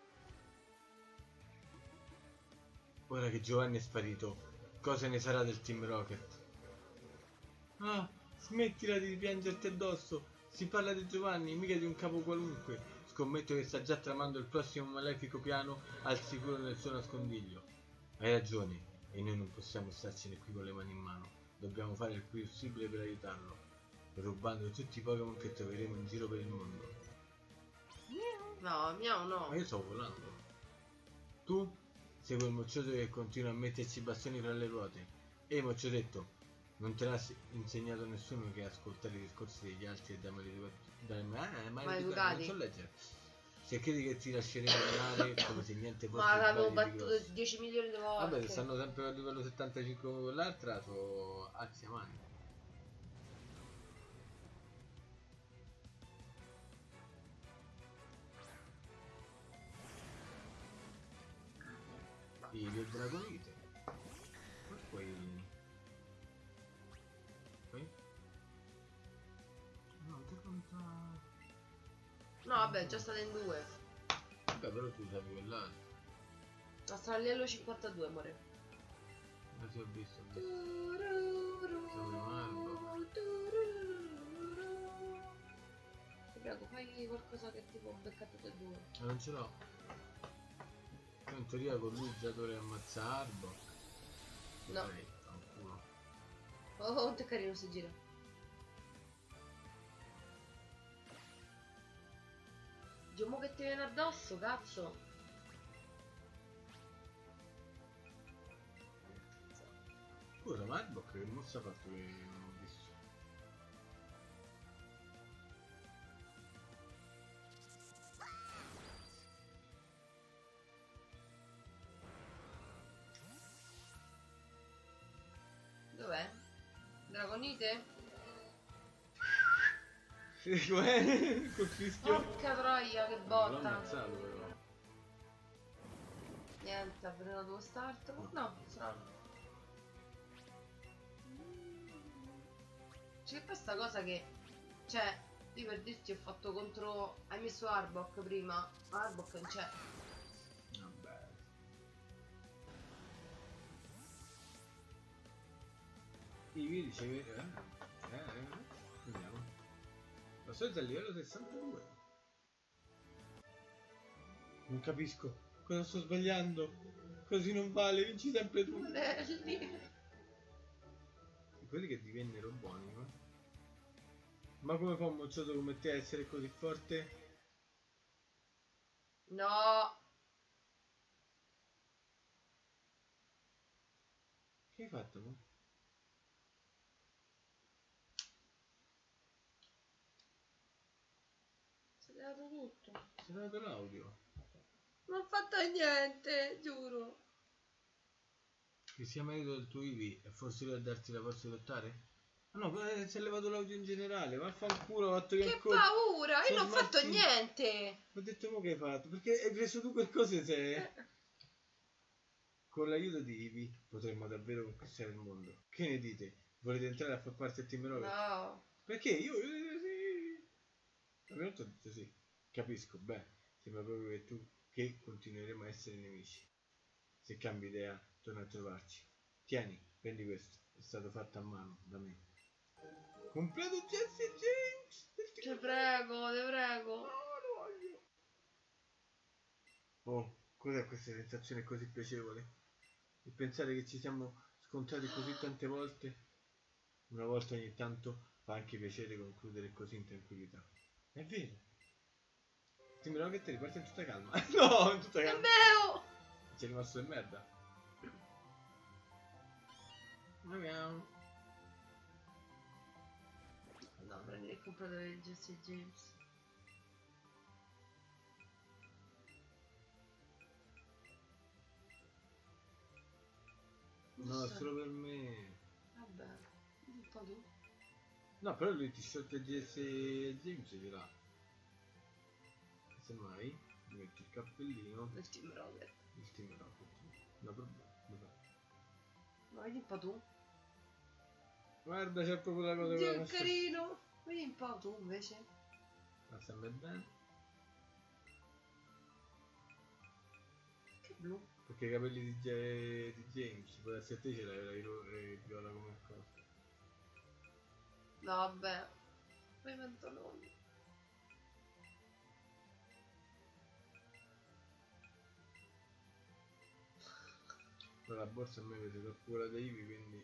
S1: Ora che Giovanni è sparito, cosa ne sarà del Team Rocket? Ah, smettila di piangerti addosso. Si parla di Giovanni, mica di un capo qualunque. Scommetto che sta già tramando il prossimo malefico piano al sicuro nel suo nascondiglio. Hai ragione, e noi non possiamo starcene qui con le mani in mano. Dobbiamo fare il più possibile per aiutarlo, rubando tutti i Pokémon che troveremo in giro per il mondo.
S2: No, miau no.
S1: Ma io sto volando. Tu sei quel moccioso che continua a metterci i bastoni fra le ruote. Ehi mocciosetto, non te l'ha insegnato nessuno che ascoltare i discorsi degli altri e da maleducati. Non so leggere. Se credi che ti lasceremo andare come se niente fosse.
S2: Ma l'avevo battuto 10 milioni di volte.
S1: Vabbè, se stanno sempre a livello 75 come quell'altra, sono alzi a mani. Il Dragonite. Poi
S2: vabbè, già state in 2.
S1: Vabbè, però tu sapevi quell'altro.
S2: Ma sta a livello 52, amore.
S1: Ma sì, ho visto. Sono Marbo.
S2: Ti prego, fai qualcosa che tipo beccate tutte e 2.
S1: Non ce l'ho. In teoria con lui già dovrei ammazzarlo.
S2: No.
S1: Dai, fa un culo.
S2: Oh, che carino si gira. Giomo che ti viene addosso, cazzo.
S1: Scusa, Marbo che mossa ha fatto che non ho visto.
S2: Dov'è? Dragonite?
S1: Sì, com'è? Col fischio.
S2: Porca troia, che
S1: L'ho
S2: botta.
S1: ammazzato però.
S2: Niente, ha preso lo start. No, strano. C'è questa cosa che... Cioè, io per dirti ho fatto contro... Hai messo Arbok prima? Arbok non c'è.
S1: Vabbè. Ivi dicevi... Vediamo. Lo solito è a livello 62. Non capisco. Cosa sto sbagliando? Così non vale, vinci sempre tu.
S2: Monelli.
S1: Quelli che divennero buoni, no? Ma come fa un moccioso come te a essere così forte?
S2: No.
S1: Che hai fatto? No?
S2: Si è dato tutto.
S1: Si è dato l'audio.
S2: Non ho fatto niente, giuro.
S1: Che sia merito del tuo Ivi e forse lui a darti la forza di lottare? Ah no, si è levato l'audio in generale, vaffanculo, ho fatto
S2: Che paura, io non ho fatto niente.
S1: Ho detto mo che hai fatto? Perché hai preso tu quel cose se... Con l'aiuto di Ivi potremmo davvero conquistare il mondo. Che ne dite? Volete entrare a far parte del Team Rocket?
S2: No.
S1: Perché io... sì. La prima volta ho detto sì. Capisco, beh, sembra proprio che tu... che continueremo a essere nemici. Se cambi idea, torna a trovarci. Tieni, prendi questo. È stato fatto a mano, da me. Completo Jesse James!
S2: Ti prego, ti prego.
S1: No, lo voglio. Oh, cos'è questa sensazione così piacevole? E pensare che ci siamo scontrati così tante volte, una volta ogni tanto fa anche piacere concludere così in tranquillità. È vero. Team Rocket riparte in tutta calma. No, in tutta
S2: È
S1: calma.
S2: vero.
S1: Ci è rimasto di merda. Andiamo.
S2: No, prendi il compratore di Jesse James.
S1: No, solo per me.
S2: Vabbè, un po' tu.
S1: No, però lui ti sciolta Jesse James ce l'ha. Semmai mi metti il cappellino.
S2: Del Team Rocket.
S1: Il Team Rocket. No problema.
S2: Ma vedi un po' tu.
S1: Guarda, c'è proprio la cosa
S2: Dio,
S1: con
S2: che carino. Vedi un po' tu invece.
S1: Ma sta bene.
S2: Che blu.
S1: Perché i capelli di James, può essere te ce l'hai viola come cosa.
S2: No, vabbè. Poi pantaloni.
S1: Però la borsa a me mi vedo quella dei Ivi, quindi...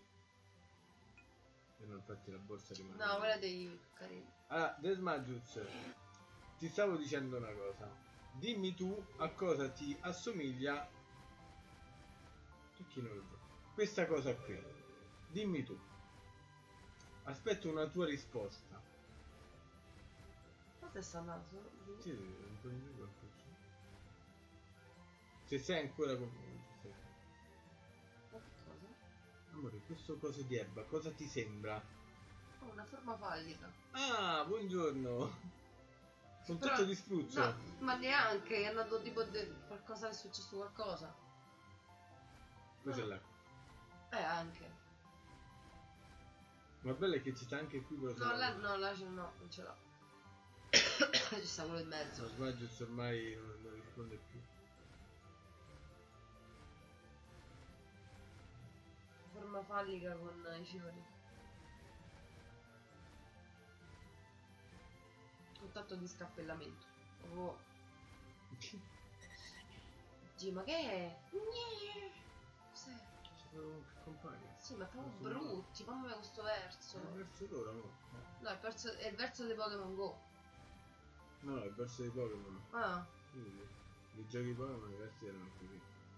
S1: E no, infatti la borsa rimane...
S2: No, quella dei carini.
S1: Allora, Desmajuz, ti stavo dicendo una cosa. Dimmi tu a cosa ti assomiglia... Perché non lo so? Questa cosa qui. Dimmi tu. Aspetto una tua risposta.
S2: Cosa sta andando?
S1: Sì, un po' di qualcosa. Se sei ancora con...
S2: Ma che cosa?
S1: Amore, questo coso di erba, cosa ti sembra?
S2: Oh, una forma pallida.
S1: Ah, buongiorno! Con
S2: Però-
S1: tutto di spruzzo.
S2: No, ma neanche, è andato tipo qualcosa, è successo qualcosa.
S1: Cos'è
S2: No.
S1: l'acqua?
S2: Anche.
S1: Ma bello è che ci sta anche qui quello
S2: No, là no, là no, non ce l'ho. Ci sta quello in mezzo.
S1: Smagius ormai non risponde più.
S2: Forma fallica con i fiori. Contatto di scappellamento. Oh. Dio, ma che è? Cos'è?
S1: Compagni.
S2: Sì, ma proprio brutti, mamma mia questo verso.
S1: È il verso loro, no?
S2: No, è il verso dei Pokémon Go.
S1: No, è il verso dei Pokémon.
S2: Ah.
S1: Quindi, i giochi Pokémon i versi erano così.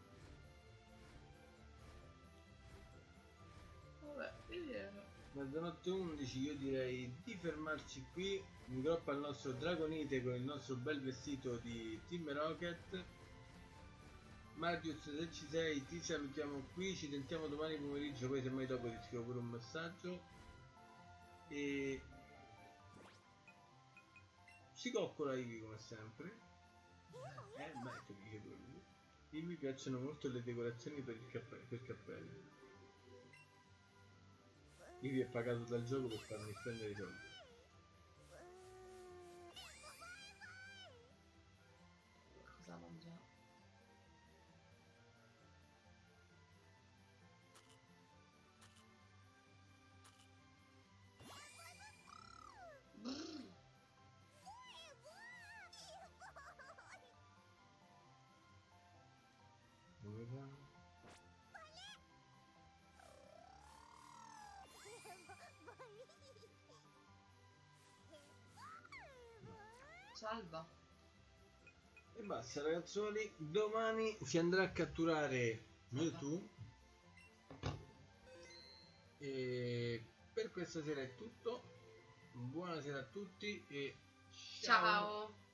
S2: Vabbè, vediamo.
S1: Mezzanotte 11, io direi di fermarci qui. In groppa al nostro Dragonite con il nostro bel vestito di Team Rocket. Marius, se ci sei, ti salutiamo qui, ci sentiamo domani pomeriggio, poi semmai dopo ti scrivo pure un messaggio. E si coccola Ivi come sempre. Ma che dice quello. E mi piacciono molto le decorazioni per il cappello. Ivi è pagato dal gioco per farmi spendere i soldi.
S2: Cosa mangiare? Salva.
S1: E basta ragazzoli, domani si andrà a catturare Mewtwo. E per questa sera è tutto. Buonasera a tutti e ciao.